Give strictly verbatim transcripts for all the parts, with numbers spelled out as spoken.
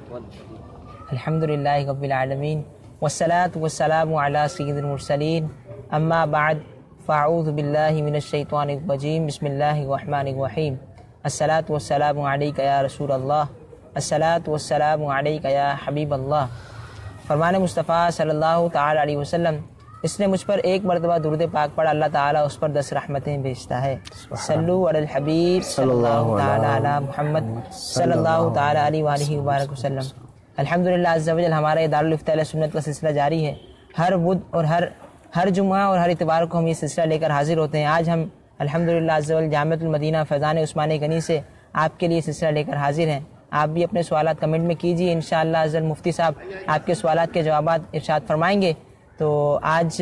الحمدللہ رب العالمین والصلاة والسلام علی سید المرسلین اما بعد فاعوذ باللہ من الشیطان الرجیم بسم اللہ الرحمن الرحیم الصلاة والسلام علیک یا رسول اللہ الصلاة والسلام علیک یا حبیب اللہ۔ فرمان مصطفیٰ صلی اللہ تعالی علیہ وسلم، اس نے مجھ پر ایک مرتبہ درود پاک پڑھا، اللہ تعالیٰ اس پر دس رحمتیں بھیجتا ہے۔ صلو علی الحبیب صلی اللہ تعالی علی محمد صلی اللہ تعالی علیہ وآلہ وبارک وسلم۔ الحمدللہ عز و جل ہمارا یہ دارالفتہ اہل سنت کا سلسلہ جاری ہے۔ ہر بدھ اور ہر ہر جمعہ اور ہر اتوار کو ہم یہ سلسلہ لے کر حاضر ہوتے ہیں۔ آج ہم الحمدللہ عز و جل جامعۃ المدینہ فیضان عثمانی غنی سے آپ کے لیے سلسلہ لے کر حاضر ہیں۔ آپ بھی اپنے سوالات کمنٹ میں کیجیے، انشاءاللہ عز و جل مفتی صاحب آپ کے سوالات کے جوابات ارشاد فرمائیں گے۔ تو آج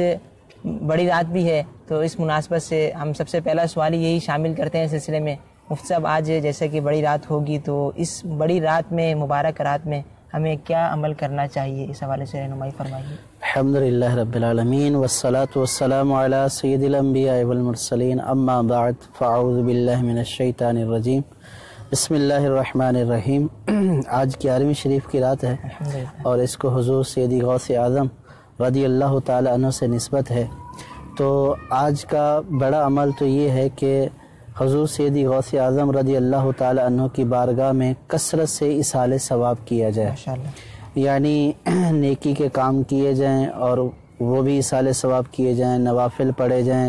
بڑی رات بھی ہے، تو اس مناسبت سے ہم سب سے پہلا سوال یہی شامل کرتے ہیں سلسلے میں۔ مفتی صاحب، آج جیسے کہ بڑی رات ہوگی، تو اس بڑی رات میں، مبارک رات میں ہمیں کیا عمل کرنا چاہیے، اس حوالے سے رہنمائی فرمائیے۔ الحمدللہ رب العالمین والصلاة والسلام علی سید الانبیاء والمرسلین اما بعد فاعوذ باللہ من الشیطان الرجیم بسم اللہ الرحمن الرحیم۔ آج گیارہویں شریف کی رات ہے اور اس کو حضور سیدی غوث اعظم رضی اللہ تعالی عنہ سے نسبت ہے۔ تو آج کا بڑا عمل تو یہ ہے کہ حضور سیدی غوث اعظم رضی اللہ تعالی عنہ کی بارگاہ میں کثرت سے اصالِ ثواب کیا جائے، یعنی نیکی کے کام کیے جائیں اور وہ بھی اصالِ ثواب کیے جائیں، نوافل پڑھے جائیں،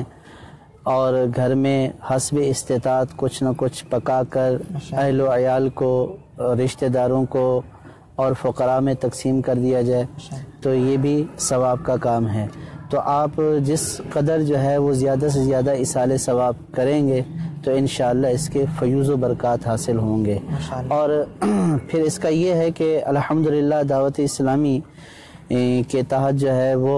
اور گھر میں حسب استطاعت کچھ نہ کچھ پکا کر اہل و عیال کو، رشتہ داروں کو اور فقراء میں تقسیم کر دیا جائے، تو یہ بھی ثواب کا کام ہے۔ تو آپ جس قدر جو ہے وہ زیادہ سے زیادہ اصالِ ثواب کریں گے تو انشاءاللہ اس کے فیوز و برکات حاصل ہوں گے۔ اور پھر اس کا یہ ہے کہ الحمدللہ دعوت اسلامی کے تحت جو ہے وہ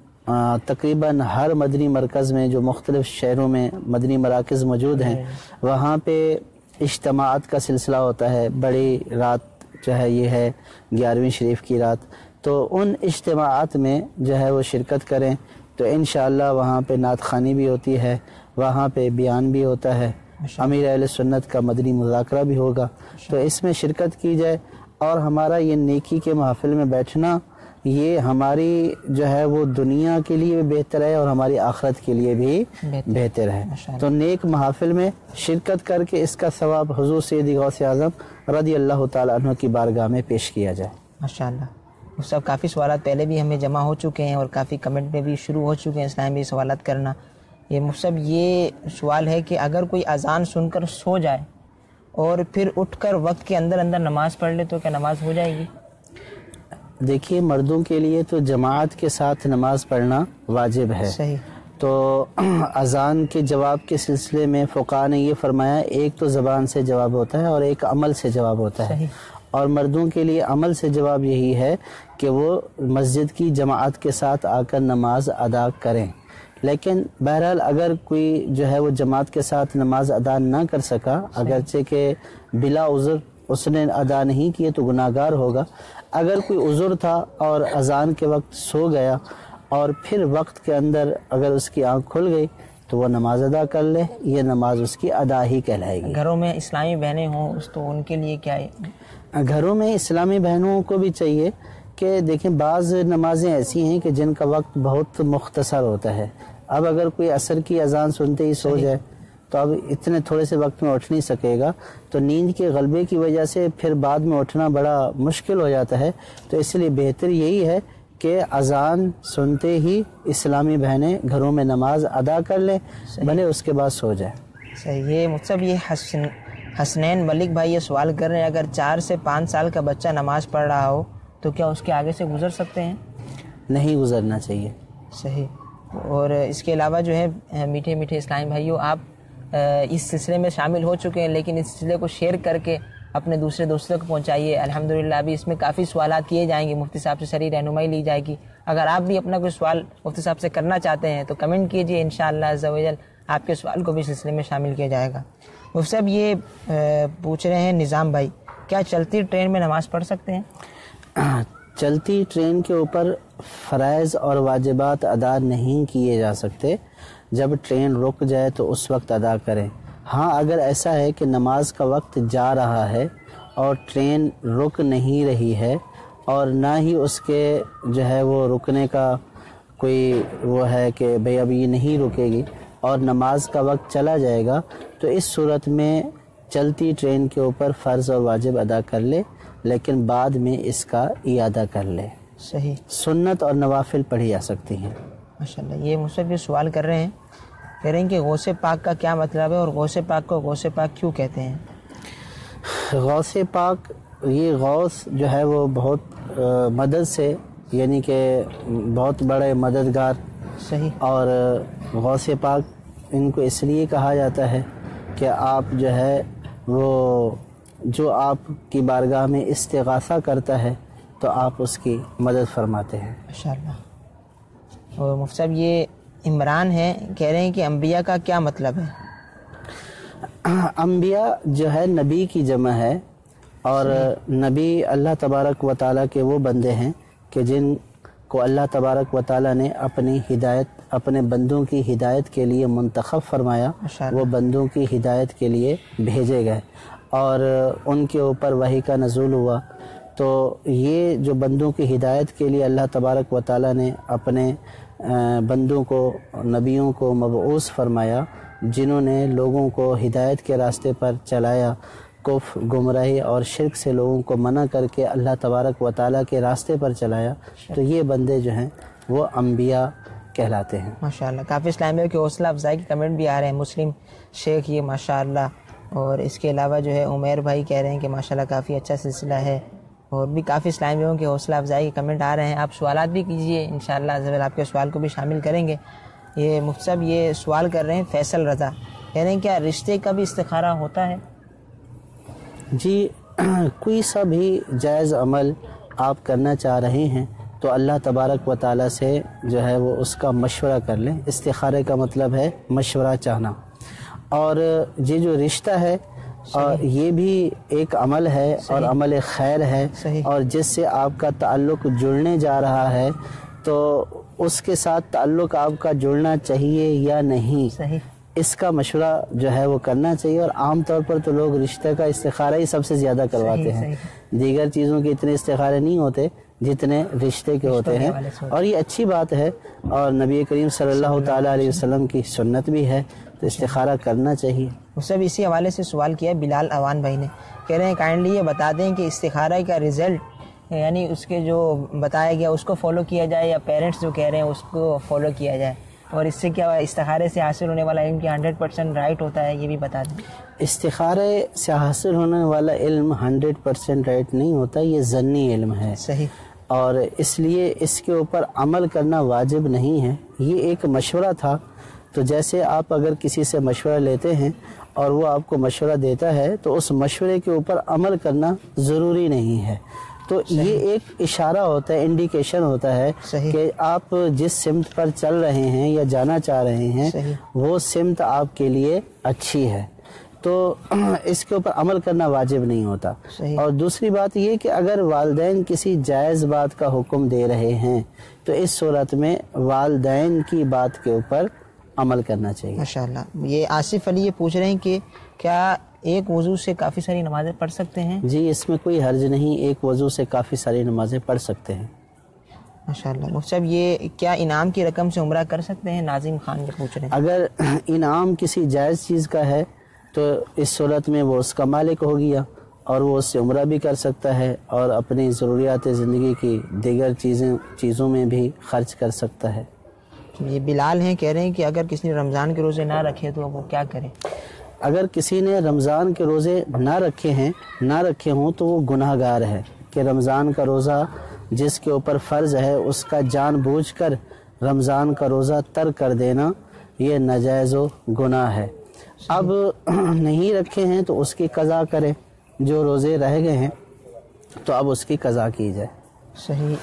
تقریباً ہر مدنی مرکز میں جو مختلف شہروں میں مدنی مراکز موجود ہیں، وہاں پہ اجتماعات کا سلسلہ ہوتا ہے۔ بڑی رات جو ہے یہ ہے گیارہویں شریف کی رات، تو ان اجتماعات میں جو ہے وہ شرکت کریں، تو انشاءاللہ وہاں پہ نعت خوانی بھی ہوتی ہے، وہاں پہ بیان بھی ہوتا ہے، امیر اہل سنت کا مدنی مذاکرہ بھی ہوگا، تو اس میں شرکت کی جائے۔ اور ہمارا یہ نیکی کے محفل میں بیٹھنا، یہ ہماری جو ہے وہ دنیا کے لیے بھی بہتر ہے اور ہماری آخرت کے لیے بھی بہتر ہے۔ تو نیک محافل میں شرکت کر کے اس کا ثواب حضور سیدی غوث اعظم رضی اللہ تعالی عنہ کی بارگاہ میں پیش کیا جائے۔ ماشاءاللہ مفتی صاحب، کافی سوالات پہلے بھی ہمیں جمع ہو چکے ہیں اور کافی کمنٹ میں بھی شروع ہو چکے ہیں اسلام میں سوالات کرنا۔ یہ مفتی صاحب یہ سوال ہے کہ اگر کوئی اذان سن کر سو جائے اور پھر اٹھ کر وقت کے اندر اندر نماز پڑھ لے تو کیا نماز ہو جائے گی؟ دیکھیے، مردوں کے لیے تو جماعت کے ساتھ نماز پڑھنا واجب ہے۔ صحیح۔ تو اذان کے جواب کے سلسلے میں فقہاء نے یہ فرمایا، ایک تو زبان سے جواب ہوتا ہے اور ایک عمل سے جواب ہوتا ہے۔ اور مردوں کے لیے عمل سے جواب یہی ہے کہ وہ مسجد کی جماعت کے ساتھ آ کر نماز ادا کریں۔ لیکن بہرحال اگر کوئی جو ہے وہ جماعت کے ساتھ نماز ادا نہ کر سکا، اگرچہ کہ بلا عذر اس نے ادا نہیں کیے تو گناہگار ہوگا۔ اگر کوئی عذر تھا اور اذان کے وقت سو گیا اور پھر وقت کے اندر اگر اس کی آنکھ کھل گئی تو وہ نماز ادا کر لے، یہ نماز اس کی ادا ہی کہلائے گی۔ گھروں میں اسلامی بہنیں ہوں تو ان کے لیے کیا ہے؟ گھروں میں اسلامی بہنوں کو بھی چاہیے کہ دیکھیں، بعض نمازیں ایسی ہیں کہ جن کا وقت بہت مختصر ہوتا ہے۔ اب اگر کوئی عصر کی اذان سنتے ہی سو جائے تو اب اتنے تھوڑے سے وقت میں اٹھ نہیں سکے گا، تو نیند کے غلبے کی وجہ سے پھر بعد میں اٹھنا بڑا مشکل ہو جاتا ہے۔ تو اس لیے بہتر یہی ہے کہ اذان سنتے ہی اسلامی بہنیں گھروں میں نماز ادا کر لیں، بھلے اس کے بعد سو جائے۔ صحیح۔ یہ مطلب یہ حسن حسنین ملک بھائی یہ سوال کر رہے ہیں، اگر چار سے پانچ سال کا بچہ نماز پڑھ رہا ہو تو کیا اس کے آگے سے گزر سکتے ہیں؟ نہیں گزرنا چاہیے۔ صحیح۔ اور اس کے علاوہ جو ہے میٹھے میٹھے اسلامی بھائیوں، آپ اس سلسلے میں شامل ہو چکے ہیں، لیکن اس سلسلے کو شیئر کر کے اپنے دوسرے دوستوں کو پہنچائیے۔ الحمدللہ ابھی اس میں کافی سوالات کیے جائیں گے، مفتی صاحب سے صحیح رہنمائی لی جائے گی۔ اگر آپ بھی اپنا کوئی سوال مفتی صاحب سے کرنا چاہتے ہیں تو کمنٹ کیجیے، انشاءاللہ عز و جل آپ کے سوال کو بھی سلسلے میں شامل کیا جائے گا۔ مفتی صاحب یہ پوچھ رہے ہیں نظام بھائی، کیا چلتی ٹرین میں نماز پڑھ سکتے ہیں؟ چلتی ٹرین کے اوپر فرائض اور واجبات ادا نہیں کیے جا سکتے، جب ٹرین رک جائے تو اس وقت ادا کریں۔ ہاں اگر ایسا ہے کہ نماز کا وقت جا رہا ہے اور ٹرین رک نہیں رہی ہے اور نہ ہی اس کے جو ہے وہ رکنے کا کوئی وہ ہے کہ بھئی اب یہ نہیں رکے گی اور نماز کا وقت چلا جائے گا، تو اس صورت میں چلتی ٹرین کے اوپر فرض اور واجب ادا کر لے، لیکن بعد میں اس کا اعادہ کر لے۔ صحیح۔ سنت اور نوافل پڑھی جا سکتی ہیں۔ ماشاءاللہ، یہ مجھ سے بھی سوال کر رہے ہیں، کہہ رہے ہیں کہ غوث پاک کا کیا مطلب ہے اور غوث پاک کو غوث پاک کیوں کہتے ہیں؟ غوث پاک، یہ غوث جو ہے وہ بہت مدد سے، یعنی کہ بہت بڑے مددگار، صحیح، اور غوث پاک ان کو اس لیے کہا جاتا ہے کہ آپ جو ہے وہ جو آپ کی بارگاہ میں استغاثہ کرتا ہے تو آپ اس کی مدد فرماتے ہیں۔ ماشاءاللہ۔ اور مفتی صاحب یہ عمران ہے، کہہ رہے ہیں کہ انبیاء کا کیا مطلب ہے؟ انبیاء جو ہے نبی کی جمع ہے، اور نبی اللہ تبارک و تعالیٰ کے وہ بندے ہیں کہ جن کو اللہ تبارک و تعالیٰ نے اپنی ہدایت، اپنے بندوں کی ہدایت کے لیے منتخب فرمایا، وہ بندوں کی ہدایت کے لیے بھیجے گئے اور ان کے اوپر وحی کا نزول ہوا۔ تو یہ جو بندوں کی ہدایت کے لیے اللہ تبارک و تعالیٰ نے اپنے بندوں کو، نبیوں کو مبعوث فرمایا، جنہوں نے لوگوں کو ہدایت کے راستے پر چلایا، کفر، گمراہی اور شرک سے لوگوں کو منع کر کے اللہ تبارک و تعالیٰ کے راستے پر چلایا، تو یہ بندے جو ہیں وہ انبیاء کہلاتے ہیں۔ ماشاءاللہ، کافی اسلامیوں کی حوصلہ افزائی کے کمنٹ بھی آ رہے ہیں۔ مسلم شیخ یہ ماشاءاللہ، اور اس کے علاوہ جو ہے عمیر بھائی کہہ رہے ہیں کہ ماشاءاللہ کافی اچھا سلسلہ ہے، اور بھی کافی اسلامیوں کی حوصلہ افزائی کے کمنٹ آ رہے ہیں۔ آپ سوالات بھی کیجئے، انشاءاللہ عزوجل آپ کے سوال کو بھی شامل کریں گے۔ یہ مفتی صاحب یہ سوال کر رہے ہیں فیصل رضا، کہہ رہے ہیں کیا رشتے کا بھی استخارہ ہوتا ہے؟ جی، کوئی سا بھی جائز عمل آپ کرنا چاہ رہے ہیں تو اللہ تبارک و تعالیٰ سے جو ہے وہ اس کا مشورہ کر لیں۔ استخارے کا مطلب ہے مشورہ چاہنا، اور یہ جو رشتہ ہے اور یہ بھی ایک عمل ہے اور عمل خیر ہے، اور جس سے آپ کا تعلق جڑنے جا رہا ہے، تو اس کے ساتھ تعلق آپ کا جڑنا چاہیے یا نہیں، صحیح، اس کا مشورہ جو ہے وہ کرنا چاہیے۔ اور عام طور پر تو لوگ رشتہ کا استخارہ ہی سب سے زیادہ کرواتے ہیں، دیگر چیزوں کے اتنے استخارے نہیں ہوتے جتنے رشتے کے ہوتے ہیں، اور یہ اچھی بات ہے، اور نبی کریم صلی اللہ تعالیٰ علیہ وسلم کی سنت بھی ہے، تو استخارہ کرنا چاہیے۔ اس سے بھی اسی حوالے سے سوال کیا بلال اوان بھائی نے، کہہ رہے ہیں کائنڈلی یہ بتا دیں کہ استخارہ کا رزلٹ، یعنی اس کے جو بتایا گیا اس کو فالو کیا جائے یا پیرنٹس جو کہہ رہے ہیں اس کو فالو کیا جائے، اور اس سے کیا استخارے سے حاصل ہونے والا علم کیا ہنڈریڈ پرسینٹ رائٹ ہوتا ہے، یہ بھی بتا دیں۔ استخارے سے حاصل ہونے والا علم ہنڈریڈ پرسینٹ رائٹ نہیں ہوتا، یہ ظنی علم ہے، صحیح، اور اس لیے اس کے اوپر عمل کرنا واجب نہیں ہے، یہ ایک مشورہ تھا۔ تو جیسے آپ اگر کسی سے مشورہ لیتے ہیں اور وہ آپ کو مشورہ دیتا ہے تو اس مشورے کے اوپر عمل کرنا ضروری نہیں ہے، تو یہ ایک اشارہ ہوتا ہے، انڈیکیشن ہوتا ہے کہ آپ جس سمت پر چل رہے ہیں یا جانا چاہ رہے ہیں وہ سمت آپ کے لیے اچھی ہے، تو اس کے اوپر عمل کرنا واجب نہیں ہوتا۔ اور دوسری بات یہ کہ اگر والدین کسی جائز بات کا حکم دے رہے ہیں تو اس صورت میں والدین کی بات کے اوپر عمل کرنا چاہیے۔ ماشاءاللہ۔ یہ آصف علی یہ پوچھ رہے ہیں کہ کیا ایک وضو سے کافی ساری نمازیں پڑھ سکتے ہیں؟ جی، اس میں کوئی حرج نہیں، ایک وضو سے کافی ساری نمازیں پڑھ سکتے ہیں۔ ماشاءاللہ۔ مفتی صاحب یہ کیا انعام کی رقم سے عمرہ کر سکتے ہیں؟ ناظم خان یہ پوچھ رہے ہیں۔ اگر انعام کسی جائز چیز کا ہے تو اس صورت میں وہ اس کا مالک ہو گیا اور وہ اس سے عمرہ بھی کر سکتا ہے اور اپنی ضروریات زندگی کی دیگر چیزیں چیزوں میں بھی خرچ کر سکتا ہے۔ یہ بلال ہیں، کہہ رہے ہیں کہ اگر کسی نے رمضان کے روزے نہ رکھے تو وہ کیا کرے؟ اگر کسی نے رمضان کے روزے نہ رکھے ہیں نہ رکھے ہوں تو وہ گناہ گار ہے، کہ رمضان کا روزہ جس کے اوپر فرض ہے اس کا جان بوجھ کر رمضان کا روزہ ترک کر دینا یہ ناجائز و گناہ ہے۔ اب نہیں رکھے ہیں تو اس کی قضا کرے، جو روزے رہ گئے ہیں تو اب اس کی قضا کی جائے۔ صحیح۔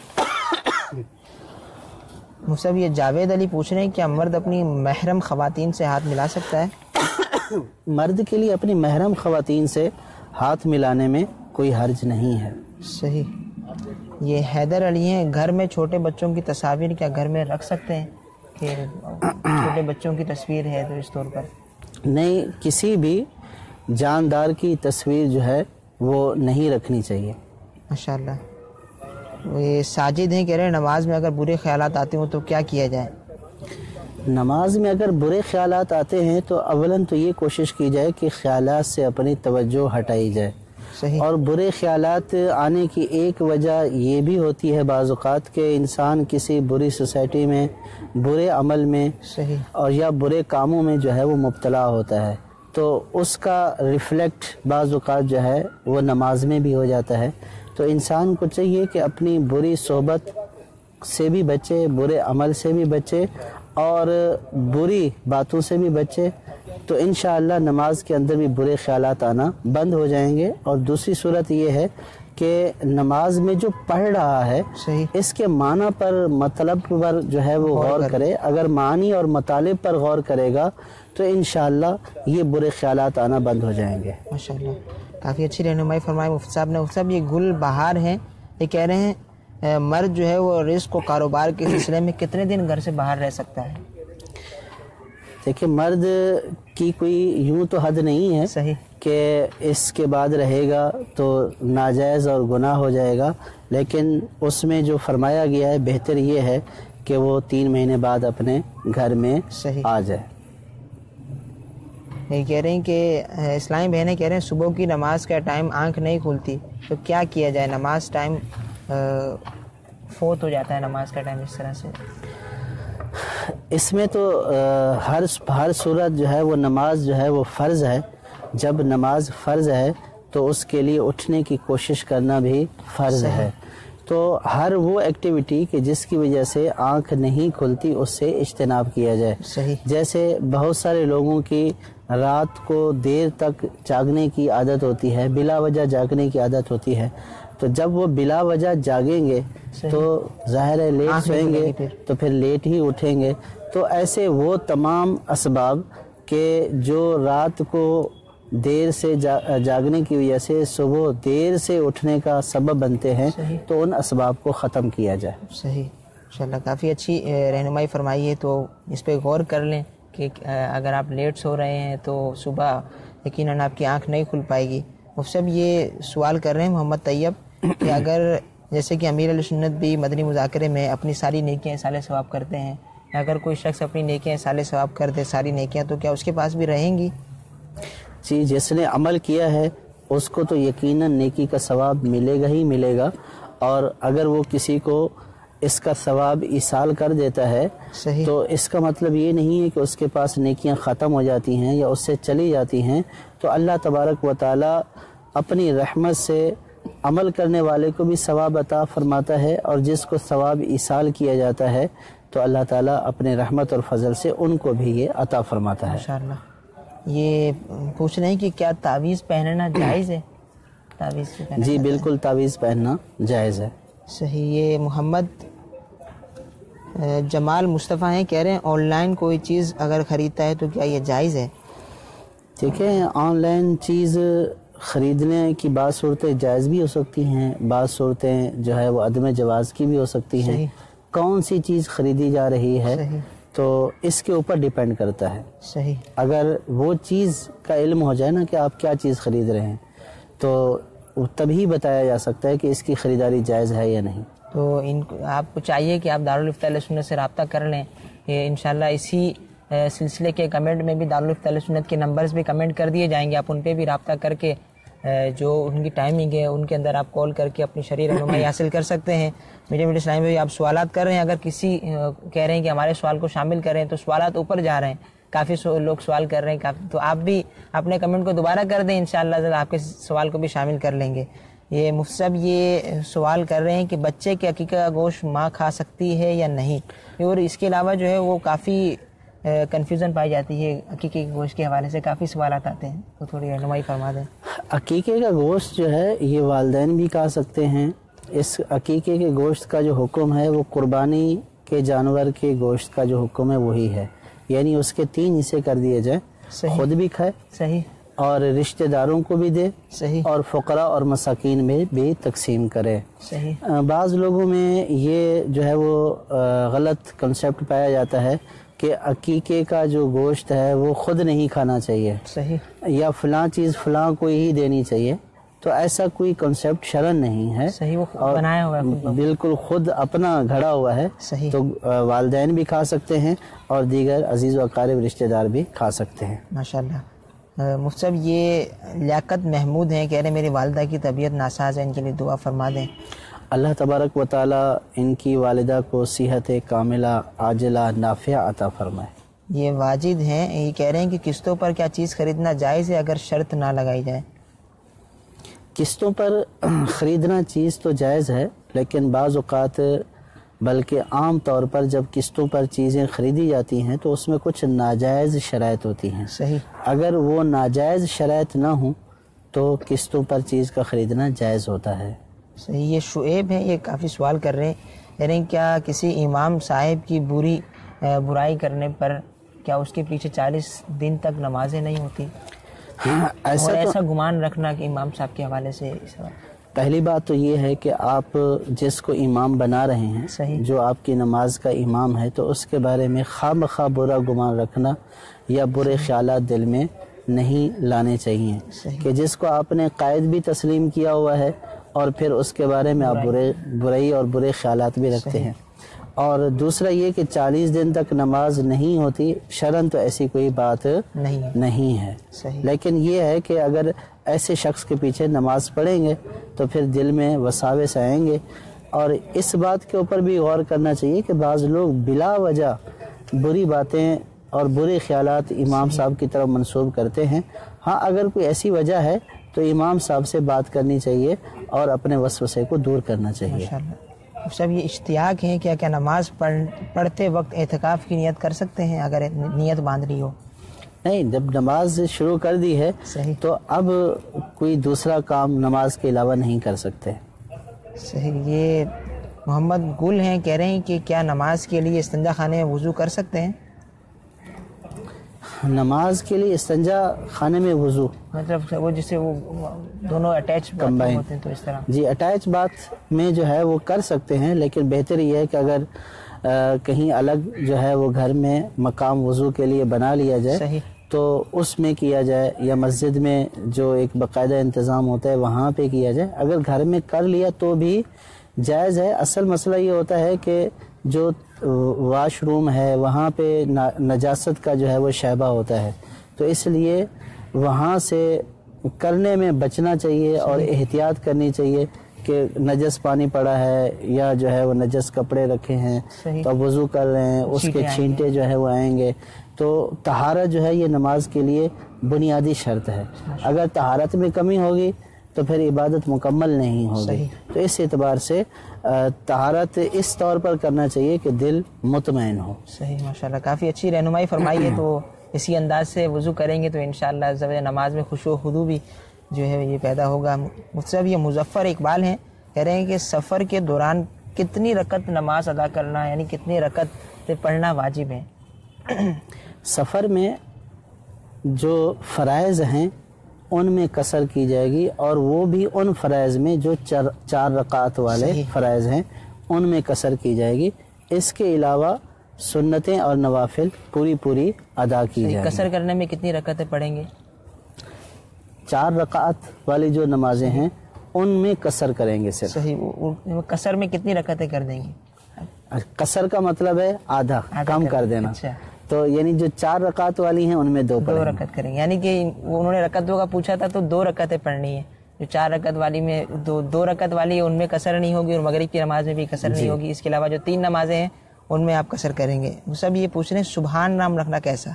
مصعب یہ جاوید علی پوچھ رہے ہیں کیا مرد اپنی محرم خواتین سے ہاتھ ملا سکتا ہے؟ مرد کے لیے اپنی محرم خواتین سے ہاتھ ملانے میں کوئی حرج نہیں ہے۔ صحیح۔ یہ حیدر علی ہیں، گھر میں چھوٹے بچوں کی تصاویر کیا گھر میں رکھ سکتے ہیں؟ کہ چھوٹے بچوں کی تصویر ہے تو اس طور پر نہیں، کسی بھی جاندار کی تصویر جو ہے وہ نہیں رکھنی چاہیے۔ ماشاء اللہ۔ یہ ساجد ہیں، کہہ رہے ہیں نماز میں اگر برے خیالات آتے ہوں تو کیا کیا جائے؟ نماز میں اگر برے خیالات آتے ہیں تو اولاً تو یہ کوشش کی جائے کہ خیالات سے اپنی توجہ ہٹائی جائے۔ صحیح۔ اور برے خیالات آنے کی ایک وجہ یہ بھی ہوتی ہے بعض اوقات کہ انسان کسی بری سوسائٹی میں، برے عمل میں صحیح اور یا برے کاموں میں جو ہے وہ مبتلا ہوتا ہے، تو اس کا ریفلیکٹ بعض اوقات جو ہے وہ نماز میں بھی ہو جاتا ہے۔ تو انسان کو چاہیے کہ اپنی بری صحبت سے بھی بچے، برے عمل سے بھی بچے اور بری باتوں سے بھی بچے، تو انشاءاللہ نماز کے اندر بھی برے خیالات آنا بند ہو جائیں گے۔ اور دوسری صورت یہ ہے کہ نماز میں جو پڑھ رہا ہے صحیح اس کے معنی پر، مطلب پر جو ہے وہ غور کرے۔ اگر معنی اور مطالب پر غور کرے گا تو انشاءاللہ یہ برے خیالات آنا بند ہو جائیں گے۔ ماشاءاللہ، کافی اچھی رہنمائی فرمائی مفتی صاحب نے۔ مفتی صاحب یہ گل بہار ہیں، یہ کہہ رہے ہیں مرد جو ہے وہ رزق و کاروبار کے سلسلے میں کتنے دن گھر سے باہر رہ سکتا ہے؟ دیکھیں مرد کی کوئی یوں تو حد نہیں ہے صحیح کہ اس کے بعد رہے گا تو ناجائز اور گناہ ہو جائے گا، لیکن اس میں جو فرمایا گیا ہے بہتر یہ ہے کہ وہ تین مہینے بعد اپنے گھر میں صحیح آ جائے۔ یہ کہہ رہے ہیں کہ اسلامی بہنیں کہہ رہے ہیں صبح کی نماز کا ٹائم آنکھ نہیں کھلتی تو کیا کیا جائے؟ نماز ٹائم فوت ہو جاتا ہے، نماز کا ٹائم اس طرح سے۔ اس میں تو ہر ہر صورت جو ہے وہ نماز جو ہے وہ فرض ہے۔ جب نماز فرض ہے تو اس کے لیے اٹھنے کی کوشش کرنا بھی فرض ہے۔ تو ہر وہ ایکٹیویٹی کہ جس کی وجہ سے آنکھ نہیں کھلتی اس سے اجتناب کیا جائے۔ صحیح۔ جیسے بہت سارے لوگوں کی رات کو دیر تک جاگنے کی عادت ہوتی ہے، بلا وجہ جاگنے کی عادت ہوتی ہے، تو جب وہ بلا وجہ جاگیں گے تو ظاہر ہے لیٹ سوئیں گے تو پھر لیٹ ہی اٹھیں گے۔ تو ایسے وہ تمام اسباب کہ جو رات کو دیر سے جاگنے کی وجہ سے صبح دیر سے اٹھنے کا سبب بنتے ہیں، تو ان اسباب کو ختم کیا جائے۔ صحیح، انشاءاللہ کافی اچھی رہنمائی فرمائی ہے۔ تو اس پہ غور کر لیں کہ اگر آپ لیٹ سو رہے ہیں تو صبح یقیناً آپ کی آنکھ نہیں کھل پائے گی۔ مفتی صاحب یہ سوال کر رہے ہیں محمد طیب کہ اگر جیسے کہ امیر علیہ سنت بھی مدنی مذاکرے میں اپنی ساری نیکیاں اصالِ ثواب کرتے ہیں، اگر کوئی شخص اپنی نیکیاں اصالِ ثواب کر دے ساری نیکیاں، تو کیا اس کے پاس بھی رہیں گی؟ جی، جس نے عمل کیا ہے اس کو تو یقیناً نیکی کا ثواب ملے گا ہی ملے گا، اور اگر وہ کسی کو اس کا ثواب ایصال کر دیتا ہے صحیح، تو اس کا مطلب یہ نہیں ہے کہ اس کے پاس نیکیاں ختم ہو جاتی ہیں یا اس سے چلی جاتی ہیں۔ تو اللہ تبارک و تعالی اپنی رحمت سے عمل کرنے والے کو بھی ثواب عطا فرماتا ہے، اور جس کو ثواب ایصال کیا جاتا ہے تو اللہ تعالیٰ اپنے رحمت اور فضل سے ان کو بھی یہ عطا فرماتا ہے۔ ماشاءاللہ۔ یہ پوچھ رہے ہیں کہ کیا تعویذ پہننا جائز ہے؟ تعویذ پہننا جی بالکل، تعویذ پہننا جائز ہے۔ صحیح۔ یہ محمد جمال مصطفیٰ ہیں، کہہ رہے ہیں آن لائن کوئی چیز اگر خریدتا ہے تو کیا یہ جائز ہے؟ دیکھیں آن لائن چیز خریدنے کی بعض صورتیں جائز بھی ہو سکتی ہیں، بعض صورتیں جو ہے وہ عدم جواز کی بھی ہو سکتی ہیں۔ صحیح۔ کون سی چیز خریدی جا رہی ہے صحیح۔ تو اس کے اوپر ڈیپینڈ کرتا ہے۔ صحیح۔ اگر وہ چیز کا علم ہو جائے نا کہ آپ کیا چیز خرید رہے ہیں تو تبھی بتایا جا سکتا ہے کہ اس کی خریداری جائز ہے یا نہیں۔ تو ان آپ کو چاہیے کہ آپ دارالفتہ اہل سنت سے رابطہ کر لیں۔ یہ انشاءاللہ اسی سلسلے کے کمنٹ میں بھی دارالفتہ اہل سنت کے نمبرز بھی کمنٹ کر دیے جائیں گے، آپ ان پہ بھی رابطہ کر کے جو ان کی ٹائمنگ ہے ان کے اندر آپ کال کر کے اپنی شرعی رہنمائی حاصل کر سکتے ہیں۔ میٹھے میٹھے اسلامی بھائی، آپ سوالات کر رہے ہیں، اگر کسی کہہ رہے ہیں کہ ہمارے سوال کو شامل کریں تو سوالات اوپر جا رہے ہیں، کافی لوگ سوال کر رہے ہیں کافی، تو آپ بھی اپنے کمنٹ کو دوبارہ کر دیں، انشاءاللہ آپ کے سوال کو بھی شامل کر لیں گے۔ یہ مفتی صاحب یہ سوال کر رہے ہیں کہ بچے کے عقیقہ کا گوشت ماں کھا سکتی ہے یا نہیں، اور اس کے علاوہ جو ہے وہ کافی کنفیوژن پائی جاتی ہے عقیقے کے گوشت کے حوالے سے، کافی سوالات آتے ہیں، تو تھوڑی رہنمائی فرما دیں۔ عقیقے کا گوشت جو ہے یہ والدین بھی کھا سکتے ہیں۔ اس عقیقے کے گوشت کا جو حکم ہے وہ قربانی کے جانور کے گوشت کا جو حکم ہے وہی ہے، یعنی اس کے تین حصے کر دیے جائیں، خود بھی کھائے، صحیح، اور رشتہ داروں کو بھی دے، صحیح، اور فقراء اور مساکین میں بھی تقسیم کرے۔ صحیح۔ بعض لوگوں میں یہ جو ہے وہ غلط کنسیپٹ پایا جاتا ہے کہ عقیقے کا جو گوشت ہے وہ خود نہیں کھانا چاہیے، صحیح، یا فلاں چیز فلاں کو ہی دینی چاہیے، تو ایسا کوئی کنسیپٹ شرعن نہیں ہے. صحیح، وہ اور بنایا ہوا ہے خود، بالکل خود اپنا گھڑا ہوا ہے. صحیح. تو والدین بھی کھا سکتے ہیں اور دیگر عزیز و اقارب رشتہ دار بھی کھا سکتے ہیں. ماشاءاللہ. مفتی صاحب یہ لیاقت محمود ہیں، کہہ رہے ہیں میری والدہ کی طبیعت ناساز ہے، ان کے لیے دعا فرما دیں. اللہ تبارک و تعالی ان کی والدہ کو صحت کاملہ عاجلہ نافعہ عطا فرمائے. یہ واجد ہیں، یہ کہہ رہے ہیں کہ قسطوں پر کیا چیز خریدنا جائز ہے اگر شرط نہ لگائی جائے؟ قسطوں پر خریدنا چیز تو جائز ہے، لیکن بعض اوقات بلکہ عام طور پر جب قسطوں پر چیزیں خریدی جاتی ہیں تو اس میں کچھ ناجائز شرائط ہوتی ہیں. صحیح. اگر وہ ناجائز شرائط نہ ہوں تو قسطوں پر چیز کا خریدنا جائز ہوتا ہے. صحیح. یہ شعیب ہیں، یہ کافی سوال کر رہے ہیں، یعنی کیا کسی امام صاحب کی بری برائی کرنے پر کیا اس کے پیچھے چالیس دن تک نمازیں نہیں ہوتی؟ ہاں، ایسا اور ایسا گمان رکھنا کہ امام صاحب کے حوالے سے. پہلی بات تو یہ ہے کہ آپ جس کو امام بنا رہے ہیں، صحیح، جو آپ کی نماز کا امام ہے، تو اس کے بارے میں خواہ مخواہ برا گمان رکھنا یا برے خیالات دل میں نہیں لانے چاہیے. صحیح. کہ جس کو آپ نے قائد بھی تسلیم کیا ہوا ہے اور پھر اس کے بارے میں آپ برے برائی اور برے خیالات بھی رکھتے صحیح. ہیں. اور دوسرا یہ کہ چالیس دن تک نماز نہیں ہوتی، شرعن تو ایسی کوئی بات نہیں نہیں ہے. صحیح. لیکن یہ ہے کہ اگر ایسے شخص کے پیچھے نماز پڑھیں گے تو پھر دل میں وساوس آئیں گے. اور اس بات کے اوپر بھی غور کرنا چاہیے کہ بعض لوگ بلا وجہ بری باتیں اور برے خیالات امام صاحب کی طرف منسوب کرتے ہیں. ہاں، اگر کوئی ایسی وجہ ہے تو امام صاحب سے بات کرنی چاہیے اور اپنے وسوسے کو دور کرنا چاہیے. ماشاءاللہ. سب یہ اشتیاق ہیں، کیا کیا نماز پڑھ پڑھتے وقت اعتکاف کی نیت کر سکتے ہیں اگر نیت باندھ لی ہو؟ نہیں، جب نماز شروع کر دی ہے صحیح. تو اب کوئی دوسرا کام نماز کے علاوہ نہیں کر سکتے. صحیح. یہ محمد گل ہیں، کہہ رہے ہیں کہ کیا نماز کے لیے استنجا خانے میں وضو کر سکتے ہیں؟ نماز کے لیے استنجا خانے میں وضو مطلب وہ جسے وہ دونوں اٹیچ کمبائن ہوتے ہیں تو اس طرح. جی، اٹیچ بات میں جو ہے وہ کر سکتے ہیں، لیکن بہتر یہ ہے کہ اگر آ, کہیں الگ جو ہے وہ گھر میں مقام وضو کے لیے بنا لیا جائے. صحیح. تو اس میں کیا جائے یا مسجد میں جو ایک باقاعدہ انتظام ہوتا ہے وہاں پہ کیا جائے. اگر گھر میں کر لیا تو بھی جائز ہے. اصل مسئلہ یہ ہوتا ہے کہ جو واش روم ہے وہاں پہ نجاست کا جو ہے وہ شائبہ ہوتا ہے، تو اس لیے وہاں سے کرنے میں بچنا چاہیے اور احتیاط کرنی چاہیے کہ نجس پانی پڑا ہے یا جو ہے وہ نجس کپڑے رکھے ہیں تو اب وضو کر رہے ہیں، اس کے چھینٹے جو ہے وہ آئیں گے. تو طہارت جو ہے یہ نماز کے لیے بنیادی شرط ہے. اگر طہارت میں کمی ہوگی تو پھر عبادت مکمل نہیں ہوگی. تو اس اعتبار سے طہارت اس طور پر کرنا چاہیے کہ دل مطمئن ہو. صحیح. ماشاءاللہ کافی اچھی رہنمائی فرمائی ہے. تو اسی انداز سے وضو کریں گے تو انشاءاللہ زبر نماز میں خشوع و خضوع بھی جو ہے یہ پیدا ہوگا. مجھ سے اب یہ مظفر اقبال ہیں، کہہ رہے ہیں کہ سفر کے دوران کتنی رکعت نماز ادا کرنا یعنی کتنی رکعت پڑھنا واجب ہے؟ سفر میں جو فرائض ہیں ان میں قصر کی جائے گی، اور وہ بھی ان فرائض میں جو چار چار رکعت والے فرائض ہیں ان میں قصر کی جائے گی. اس کے علاوہ سنتیں اور نوافل پوری پوری ادا کی جائیں گی. قصر کرنے میں کتنی رکعتیں پڑھیں گے؟ چار رکعت والی جو نمازیں ہیں ان میں قصر کریں گے صرف. صحیح. قصر میں کتنی رکعتیں کر دیں گے؟ قصر کا مطلب ہے آدھا کم کر دینا. تو یعنی جو چار رکعت والی ہیں ان میں دو دو رکعت کریں گے. یعنی کہ انہوں نے رکعتوں کا پوچھا تھا تو دو رکعتیں پڑھنی ہے. جو چار رکعت والی میں دو دو رکعت والی ہے ان میں قصر نہیں ہوگی، اور مغرب کی نماز میں بھی قصر نہیں ہوگی. اس کے علاوہ جو تین نمازیں ہیں ان میں آپ قصر کریں گے. سب یہ پوچھ رہے ہیں سبحان نام رکھنا کیسا؟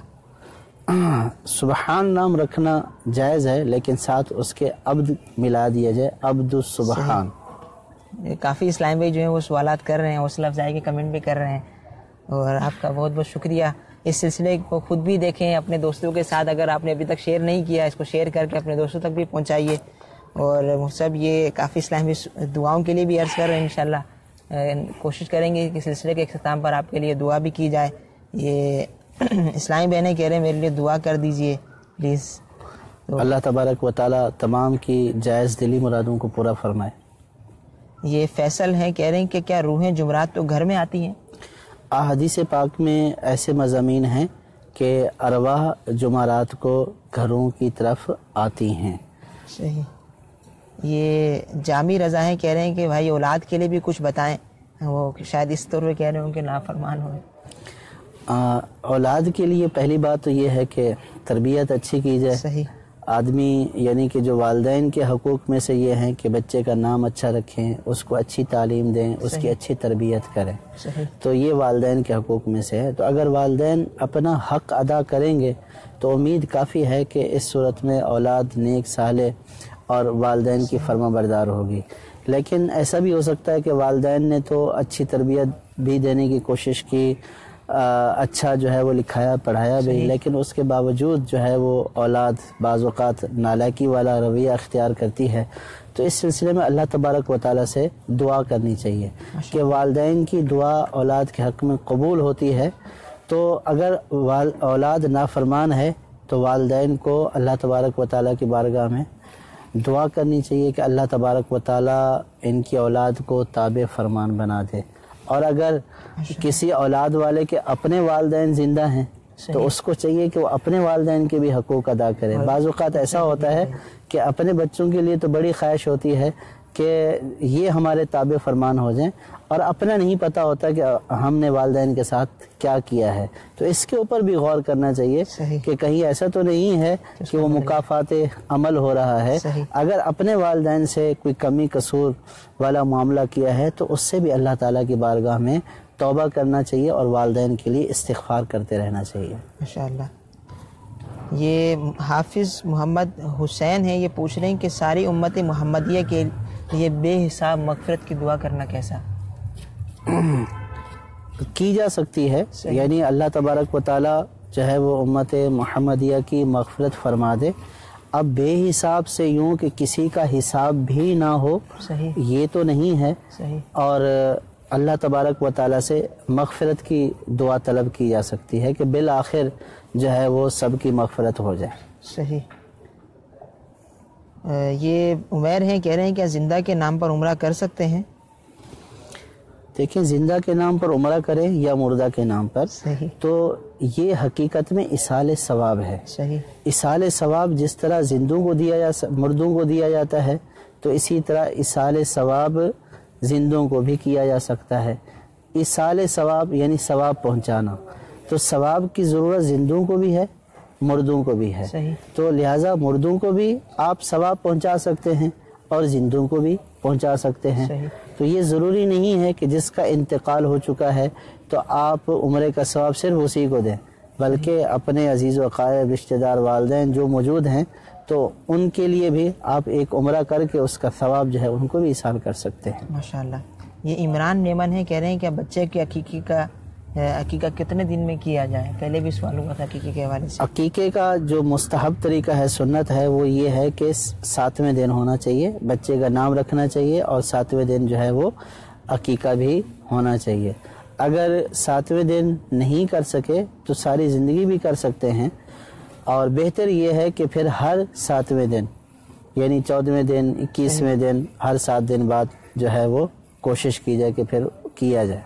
سبحان نام رکھنا جائز ہے، لیکن ساتھ اس کے عبد ملا دیا جائے، عبد السبحان. کافی اسلام بھائی جو ہیں وہ سوالات کر رہے ہیں، حوصلہ افزائی کے کمنٹ بھی کر رہے ہیں، اور آپ کا بہت بہت شکریہ. اس سلسلے کو خود بھی دیکھیں اپنے دوستوں کے ساتھ. اگر آپ نے ابھی تک شیئر نہیں کیا اس کو شیئر کر کے اپنے دوستوں تک بھی پہنچائیے. اور سب یہ کافی اسلامی دعاؤں کے لیے بھی عرض کر رہے ہیں. انشاءاللہ کوشش کریں گے کہ سلسلے کے اختتام پر آپ کے لیے دعا بھی کی جائے. یہ اسلامی بہنیں کہہ رہے ہیں میرے لیے دعا کر دیجئے پلیز. اللہ تبارک و تعالی تمام کی جائز دلی مرادوں کو پورا فرمائے. یہ فیصل ہیں، کہہ رہے ہیں کہ کیا روحیں جمعرات تو گھر میں آتی ہیں؟ احادیث پاک میں ایسے مضامین ہیں کہ ارواح جمعرات کو گھروں کی طرف آتی ہیں. صحیح. یہ جامی رضا ہیں، کہہ رہے ہیں کہ بھائی اولاد کے لیے بھی کچھ بتائیں، وہ شاید اس طور پہ کہہ رہے ہوں کہ نافرمان ہوئے۔ اولاد کے لیے پہلی بات تو یہ ہے کہ تربیت اچھی کی جائے۔ صحیح۔ آدمی یعنی کہ جو والدین کے حقوق میں سے یہ ہیں کہ بچے کا نام اچھا رکھیں، اس کو اچھی تعلیم دیں، اس کی اچھی تربیت کریں، صحیح۔ تو یہ والدین کے حقوق میں سے ہے۔ تو اگر والدین اپنا حق ادا کریں گے تو امید کافی ہے کہ اس صورت میں اولاد نیک صالح اور والدین کی فرما بردار ہوگی۔ لیکن ایسا بھی ہو سکتا ہے کہ والدین نے تو اچھی تربیت بھی دینے کی کوشش کی، اچھا جو ہے وہ لکھایا پڑھایا بھی، لیکن اس کے باوجود جو ہے وہ اولاد بعض اوقات نالائکی والا رویہ اختیار کرتی ہے۔ تو اس سلسلے میں اللہ تبارک و تعالیٰ سے دعا کرنی چاہیے کہ والدین کی دعا اولاد کے حق میں قبول ہوتی ہے۔ تو اگر اولاد نافرمان ہے تو والدین کو اللہ تبارک و تعالیٰ کی بارگاہ میں دعا کرنی چاہیے کہ اللہ تبارک و تعالیٰ ان کی اولاد کو تابع فرمان بنا دے۔ اور اگر کسی اولاد والے کے اپنے والدین زندہ ہیں تو اس کو چاہیے کہ وہ اپنے والدین کے بھی حقوق ادا کرے۔ بعض اوقات ایسا ہوتا ہے کہ اپنے بچوں کے لیے تو بڑی خواہش ہوتی ہے کہ یہ ہمارے تابع فرمان ہو جائیں، اور اپنا نہیں پتہ ہوتا کہ ہم نے والدین کے ساتھ کیا کیا ہے۔ تو اس کے اوپر بھی غور کرنا چاہیے کہ کہیں ایسا تو نہیں ہے کہ وہ مکافات عمل ہو رہا ہے۔ اگر اپنے والدین سے کوئی کمی قصور والا معاملہ کیا ہے تو اس سے بھی اللہ تعالیٰ کی بارگاہ میں توبہ کرنا چاہیے اور والدین کے لیے استغفار کرتے رہنا چاہیے۔ ماشاءاللہ۔ یہ حافظ محمد حسین ہیں، یہ پوچھ رہے ہیں کہ ساری امت محمدیہ کے لیے بے حساب مغفرت کی دعا کرنا کیسا؟ کی جا سکتی ہے، یعنی اللہ تبارک و تعالیٰ جو ہے وہ امت محمدیہ کی مغفرت فرما دے۔ اب بے حساب سے یوں کہ کسی کا حساب بھی نہ ہو، صحیح، یہ تو نہیں ہے۔ صحیح۔ اور اللہ تبارک و تعالیٰ سے مغفرت کی دعا طلب کی جا سکتی ہے کہ بالآخر جو ہے وہ سب کی مغفرت ہو جائے۔ صحیح۔ یہ عمیر ہیں، کہہ رہے ہیں کہ زندہ کے نام پر عمرہ کر سکتے ہیں؟ دیکھیں، زندہ کے نام پر عمرہ کریں یا مردہ کے نام پر، صحیح، تو یہ حقیقت میں اصال ثواب ہے۔ صحیح۔ اصال ثواب جس طرح زندوں کو دیا جا مردوں کو دیا جاتا ہے، تو اسی طرح اصال ثواب زندوں کو بھی کیا جا سکتا ہے۔ اصال ثواب یعنی ثواب پہنچانا، تو ثواب کی ضرورت زندوں کو بھی ہے، مردوں کو بھی ہے۔ صحیح۔ تو لہٰذا مردوں کو بھی آپ ثواب پہنچا سکتے ہیں اور زندوں کو بھی پہنچا سکتے ہیں۔ صحیح۔ تو یہ ضروری نہیں ہے کہ جس کا انتقال ہو چکا ہے تو آپ عمرے کا ثواب صرف اسی کو دیں، بلکہ اپنے عزیز و اقارب، رشتہ دار، والدین جو موجود ہیں تو ان کے لیے بھی آپ ایک عمرہ کر کے اس کا ثواب جو ہے ان کو بھی ایصال کر سکتے ہیں۔ ماشاءاللہ۔ یہ عمران نیمن ہے، کہہ رہے ہیں کہ بچے کے عقیقے کا عقیقہ کتنے دن میں کیا جائے؟ پہلے بھی سوال ہوا تھا عقیقے کے حوالے سے۔ عقیقے کا جو مستحب طریقہ ہے، سنت ہے، وہ یہ ہے کہ ساتویں دن ہونا چاہیے، بچے کا نام رکھنا چاہیے اور ساتویں دن جو ہے وہ عقیقہ بھی ہونا چاہیے۔ اگر ساتویں دن نہیں کر سکے تو ساری زندگی بھی کر سکتے ہیں، اور بہتر یہ ہے کہ پھر ہر ساتویں دن یعنی چودھویں دن، اکیسویں دن، ہر سات دن بعد جو ہے وہ کوشش کی جائے کہ پھر کیا جائے۔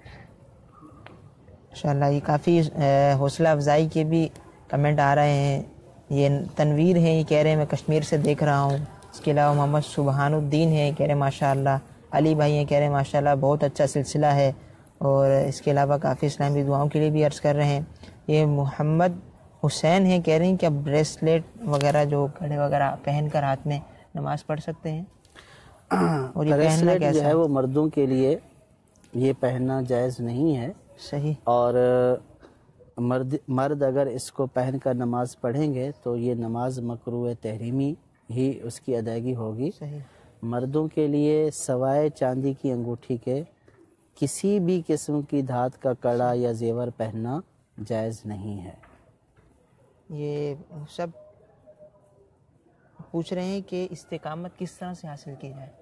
ماشاءاللہ، یہ کافی حوصلہ افزائی کے بھی کمنٹ آ رہے ہیں۔ یہ تنویر ہیں، یہ کہہ رہے ہیں میں کشمیر سے دیکھ رہا ہوں۔ اس کے علاوہ محمد سبحان الدین ہیں، کہہ رہے ہیں ماشاءاللہ۔ علی بھائی ہیں، کہہ رہے ہیں ماشاءاللہ بہت اچھا سلسلہ ہے، اور اس کے علاوہ کافی اسلامی دعاؤں کے لیے بھی عرض کر رہے ہیں۔ یہ محمد حسین ہیں، کہہ رہے ہیں کہ اب بریسلیٹ وغیرہ جو کڑے وغیرہ پہن کر ہاتھ میں نماز پڑھ سکتے ہیں، اور یہ پہننا کیسا جو ہے وہ مردوں کے لیے یہ پہننا جائز نہیں ہے۔ صحیح۔ اور مرد مرد اگر اس کو پہن کر نماز پڑھیں گے تو یہ نماز مکروہ تحریمی ہی اس کی ادائیگی ہوگی۔ صحیح۔ مردوں کے لیے سوائے چاندی کی انگوٹھی کے کسی بھی قسم کی دھات کا کڑا یا زیور پہننا جائز نہیں ہے۔ یہ سب پوچھ رہے ہیں کہ استقامت کس طرح سے حاصل کی جائے؟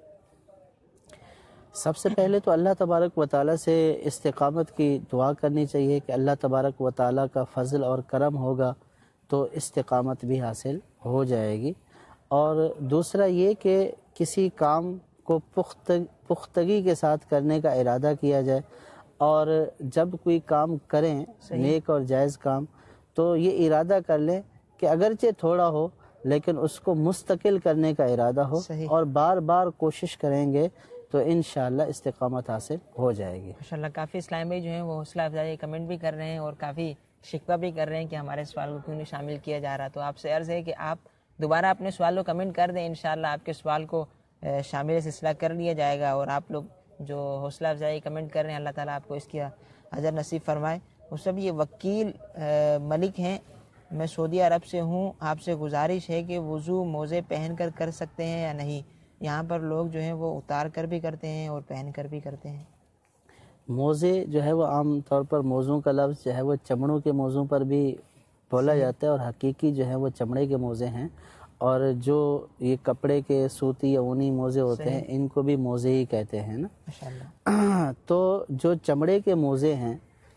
سب سے پہلے تو اللہ تبارک و تعالیٰ سے استقامت کی دعا کرنی چاہیے کہ اللہ تبارک و تعالیٰ کا فضل اور کرم ہوگا تو استقامت بھی حاصل ہو جائے گی۔ اور دوسرا یہ کہ کسی کام کو پخت پختگی کے ساتھ کرنے کا ارادہ کیا جائے، اور جب کوئی کام کریں نیک اور جائز کام تو یہ ارادہ کر لیں کہ اگرچہ تھوڑا ہو لیکن اس کو مستقل کرنے کا ارادہ ہو اور بار بار کوشش کریں گے تو انشاءاللہ استقامت حاصل ہو جائے گی۔ ماشاءاللہ کافی اسلام بھائی جو ہیں وہ حوصلہ افزائی کمنٹ بھی کر رہے ہیں اور کافی شکوہ بھی کر رہے ہیں کہ ہمارے سوال کو کیوں نہیں شامل کیا جا رہا۔ تو آپ سے عرض ہے کہ آپ دوبارہ اپنے سوال کو کمنٹ کر دیں، انشاءاللہ آپ کے سوال کو شامل سلسلہ کر لیا جائے گا۔ اور آپ لوگ جو حوصلہ افزائی کمنٹ کر رہے ہیں اللہ تعالیٰ آپ کو اس کی اجر نصیب فرمائے۔ وہ سب یہ وکیل ملک ہیں، میں سعودی عرب سے ہوں، آپ سے گزارش ہے کہ وضو موزے پہن کر کر سکتے ہیں یا نہیں؟ یہاں پر لوگ جو ہیں وہ اتار کر بھی کرتے ہیں اور پہن کر بھی کرتے ہیں۔ موزے جو ہے وہ عام طور پر موزوں کا لفظ جو ہے وہ چمڑوں کے موزوں پر بھی بولا جاتا ہے، اور حقیقی جو ہے وہ چمڑے کے موزے ہیں، اور جو یہ کپڑے کے سوتی یا اونی موزے ہوتے ہیں ان کو بھی موزے ہی کہتے ہیں نا۔ ماشاءاللہ۔ تو جو چمڑے کے موزے ہیں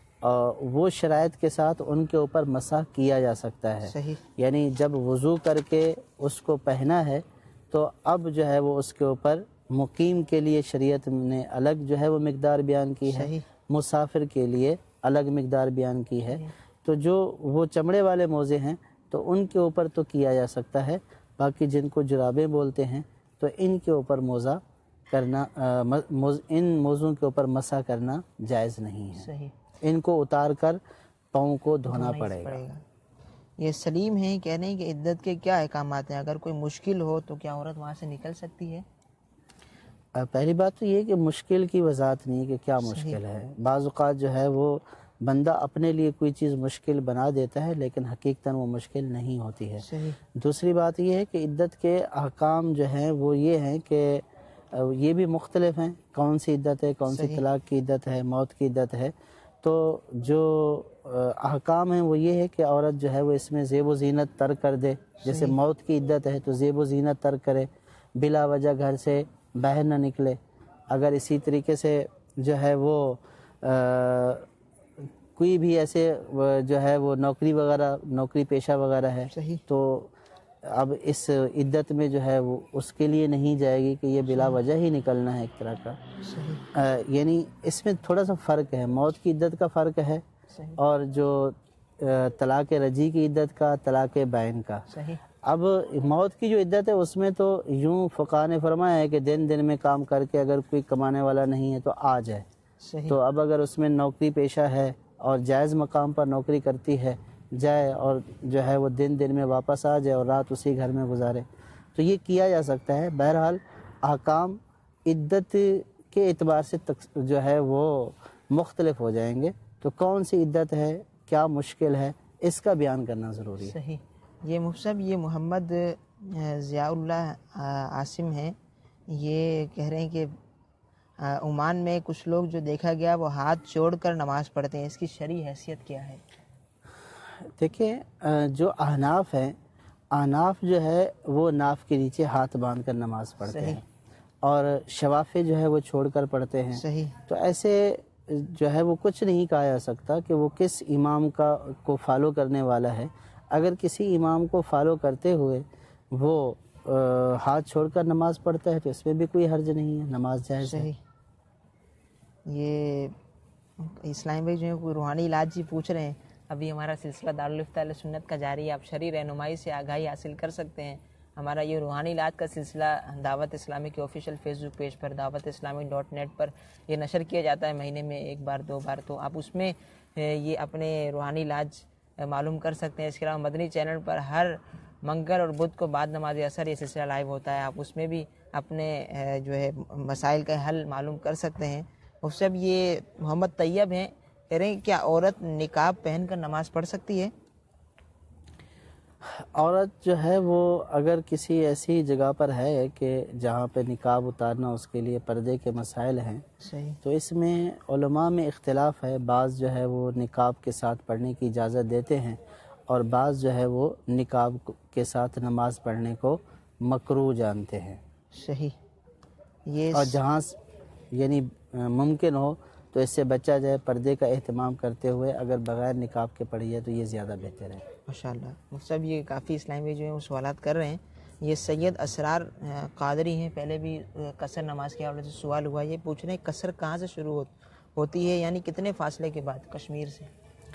وہ شرائط کے ساتھ ان کے اوپر مسح کیا جا سکتا ہے، صحیح، یعنی جب وضو کر کے اس کو پہنا ہے تو اب جو ہے وہ اس کے اوپر مقیم کے لیے شریعت نے الگ جو ہے وہ مقدار بیان کی ہے، مسافر کے لیے الگ مقدار بیان کی ہے۔ تو جو وہ چمڑے والے موزے ہیں تو ان کے اوپر تو کیا جا سکتا ہے، باقی جن کو جرابیں بولتے ہیں تو ان کے اوپر موزہ کرنا، ان موزوں کے اوپر مسح کرنا جائز نہیں ہے، صحیح، ان کو اتار کر پاؤں کو دھونا پڑے گا۔ یہ سلیم ہیں، کہہ رہے ہیں کہ عدت کے کیا احکامات ہیں؟ اگر کوئی مشکل ہو تو کیا عورت وہاں سے نکل سکتی ہے؟ پہلی بات تو یہ کہ مشکل کی وضاحت نہیں کہ کیا مشکل ہے۔ بعض اوقات جو ہے وہ بندہ اپنے لیے کوئی چیز مشکل بنا دیتا ہے لیکن حقیقتاً وہ مشکل نہیں ہوتی ہے۔ دوسری بات یہ ہے کہ عدت کے احکام جو ہیں وہ یہ ہیں کہ یہ بھی مختلف ہیں، کون سی عدت ہے، کون سی طلاق کی عدت ہے، موت کی عدت ہے۔ تو جو احکام ہیں وہ یہ ہے کہ عورت جو ہے وہ اس میں زیب و زینت ترک کر دے، جیسے موت کی عدت ہے تو زیب و زینت ترک کرے، بلا وجہ گھر سے باہر نہ نکلے۔ اگر اسی طریقے سے جو ہے وہ کوئی بھی ایسے جو ہے وہ نوکری وغیرہ نوکری پیشہ وغیرہ ہے تو اب اس عدت میں جو ہے وہ اس کے لیے نہیں جائے گی کہ یہ بلا وجہ ہی نکلنا ہے ایک طرح کا، یعنی اس میں تھوڑا سا فرق ہے، موت کی عدت کا فرق ہے اور جو طلاق رجعی کی عدت کا، طلاق بائن کا۔ اب موت کی جو عدت ہے اس میں تو یوں فقہاء نے فرمایا ہے کہ دن دن میں کام کر کے اگر کوئی کمانے والا نہیں ہے تو آ جائے، تو اب اگر اس میں نوکری پیشہ ہے اور جائز مقام پر نوکری کرتی ہے جائے اور جو ہے وہ دن دن میں واپس آ جائے اور رات اسی گھر میں گزارے، تو یہ کیا جا سکتا ہے۔ بہرحال احکام عدت کے اعتبار سے جو ہے وہ مختلف ہو جائیں گے، تو کون سی عدت ہے، کیا مشکل ہے، اس کا بیان کرنا ضروری ہے۔ صحیح۔ یہ مفصب یہ محمد ضیاء اللہ عاصم ہیں، یہ کہہ رہے ہیں کہ عمان میں کچھ لوگ جو دیکھا گیا وہ ہاتھ جوڑ کر نماز پڑھتے ہیں، اس کی شرعی حیثیت کیا ہے؟ دیکھیں جو احناف ہیں، احناف جو ہے وہ ناف کے نیچے ہاتھ باندھ کر نماز پڑھتے ہیں، اور شوافع جو ہے وہ چھوڑ کر پڑھتے ہیں۔ صحیح۔ تو ایسے جو ہے وہ کچھ نہیں کہا جا سکتا کہ وہ کس امام کا کو فالو کرنے والا ہے۔ اگر کسی امام کو فالو کرتے ہوئے وہ ہاتھ چھوڑ کر نماز پڑھتا ہے تو اس میں بھی کوئی حرج نہیں ہے، نماز جائز ہے۔ یہ اسلام بھائی جو ہے کوئی روحانی علاج جی پوچھ رہے ہیں، ابھی ہمارا سلسلہ دارالفتہ اہل سنت کا جاری ہے، آپ شرعی رہنمائی سے آگاہی حاصل کر سکتے ہیں۔ ہمارا یہ روحانی علاج کا سلسلہ دعوت اسلامی کے آفیشیل فیس بک پیج پر دعوت اسلامی ڈاٹ نیٹ پر یہ نشر کیا جاتا ہے مہینے میں ایک بار دو بار، تو آپ اس میں یہ اپنے روحانی علاج معلوم کر سکتے ہیں۔ اس کے علاوہ مدنی چینل پر ہر منگل اور بدھ کو بعد نماز اثر یہ سلسلہ لائیو ہوتا ہے، آپ اس میں بھی اپنے جو ہے مسائل کا حل معلوم کر سکتے ہیں۔ اور سب یہ محمد طیب ہیں، کہہ رہے ہیں کیا عورت نقاب پہن کر نماز پڑھ سکتی ہے؟ عورت جو ہے وہ اگر کسی ایسی جگہ پر ہے کہ جہاں پہ نقاب اتارنا اس کے لیے پردے کے مسائل ہیں، صحیح، تو اس میں علماء میں اختلاف ہے۔ بعض جو ہے وہ نقاب کے ساتھ پڑھنے کی اجازت دیتے ہیں اور بعض جو ہے وہ نقاب کے ساتھ نماز پڑھنے کو مکروہ جانتے ہیں۔ صحیح۔ یہ اور جہاں یعنی ممکن ہو تو اس سے بچا جائے، پردے کا اہتمام کرتے ہوئے اگر بغیر نقاب کے پڑھی ہے تو یہ زیادہ بہتر ہے۔ ماشاءاللہ، سب یہ کافی اسلامی جو ہیں وہ سوالات کر رہے ہیں۔ یہ سید اسرار قادری ہیں، پہلے بھی قصر نماز کے حوالے سے سوال ہوا، یہ پوچھ رہے ہیں قصر کہاں سے شروع ہوتی ہے، یعنی کتنے فاصلے کے بعد؟ کشمیر سے۔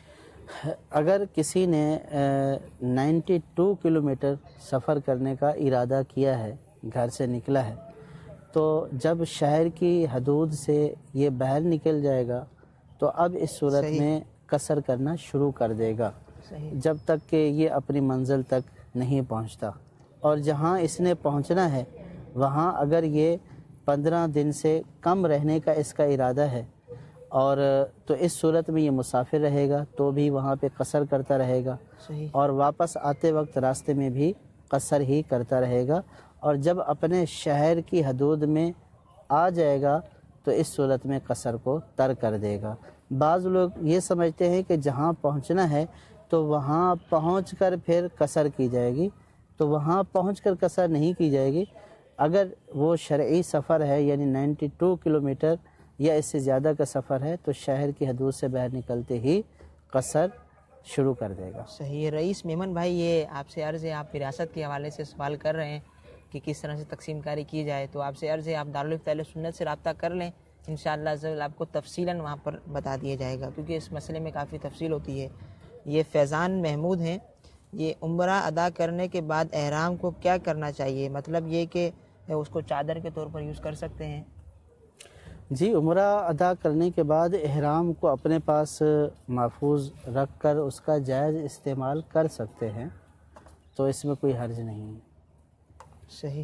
اگر کسی نے نائنٹی ٹو کلو میٹر سفر کرنے کا ارادہ کیا ہے، گھر سے نکلا ہے، تو جب شہر کی حدود سے یہ باہر نکل جائے گا تو اب اس صورت صحیح. میں قصر کرنا شروع کر دے گا صحیح. جب تک کہ یہ اپنی منزل تک نہیں پہنچتا. اور جہاں اس نے پہنچنا ہے وہاں اگر یہ پندرہ دن سے کم رہنے کا اس کا ارادہ ہے اور تو اس صورت میں یہ مسافر رہے گا تو بھی وہاں پہ قصر کرتا رہے گا. صحیح. اور واپس آتے وقت راستے میں بھی قصر ہی کرتا رہے گا. اور جب اپنے شہر کی حدود میں آ جائے گا تو اس صورت میں قصر کو ترک کر دے گا. بعض لوگ یہ سمجھتے ہیں کہ جہاں پہنچنا ہے تو وہاں پہنچ کر پھر قصر کی جائے گی، تو وہاں پہنچ کر قصر نہیں کی جائے گی. اگر وہ شرعی سفر ہے یعنی نائنٹی ٹو کلو میٹر یا اس سے زیادہ کا سفر ہے تو شہر کی حدود سے باہر نکلتے ہی قصر شروع کر دے گا. صحیح. رئیس میمن بھائی، یہ آپ سے عرض ہے، آپ وراثت کے حوالے سے سوال کر رہے ہیں کہ کس طرح سے تقسیم کاری کی جائے، تو آپ سے عرض ہے آپ دارالفتہ اہل سنت سے رابطہ کر لیں، انشاءاللہ عز و جل آپ کو تفصیلاً وہاں پر بتا دیا جائے گا، کیونکہ اس مسئلے میں کافی تفصیل ہوتی ہے. یہ فیضان محمود ہیں، یہ عمرہ ادا کرنے کے بعد احرام کو کیا کرنا چاہیے؟ مطلب یہ کہ اس کو چادر کے طور پر یوز کر سکتے ہیں؟ جی، عمرہ ادا کرنے کے بعد احرام کو اپنے پاس محفوظ رکھ کر اس کا جائز استعمال کر سکتے ہیں، تو اس میں کوئی حرج نہیں ہے. صحیح.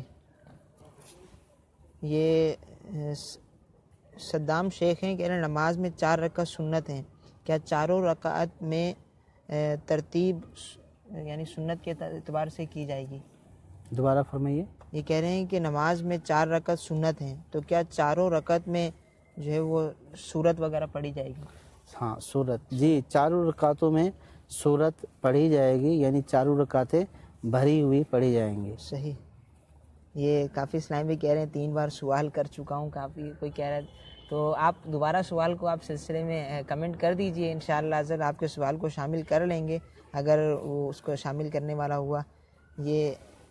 یہ صدام شیخ ہیں، کہہ رہے ہیں نماز میں چار رکعت سنت ہیں، کیا چاروں رکعت میں ترتیب یعنی سنت کے اعتبار سے کی جائے گی؟ دوبارہ فرمائیے. یہ کہہ رہے ہیں کہ نماز میں چار رکعت سنت ہیں، تو کیا چاروں رکعت میں جو ہے وہ سورت وغیرہ پڑھی جائے گی؟ ہاں، سورت. جی، چاروں رکعتوں میں سورت پڑھی جائے گی، یعنی چاروں رکعتیں بھری ہوئی پڑھی جائیں گی. صحیح. یہ کافی اسلام بھی کہہ رہے ہیں تین بار سوال کر چکا ہوں، کافی کوئی کہہ رہا ہے، تو آپ دوبارہ سوال کو آپ سلسلے میں کمنٹ کر دیجئے، انشاءاللہ عزیز آپ کے سوال کو شامل کر لیں گے اگر وہ اس کو شامل کرنے والا ہوا. یہ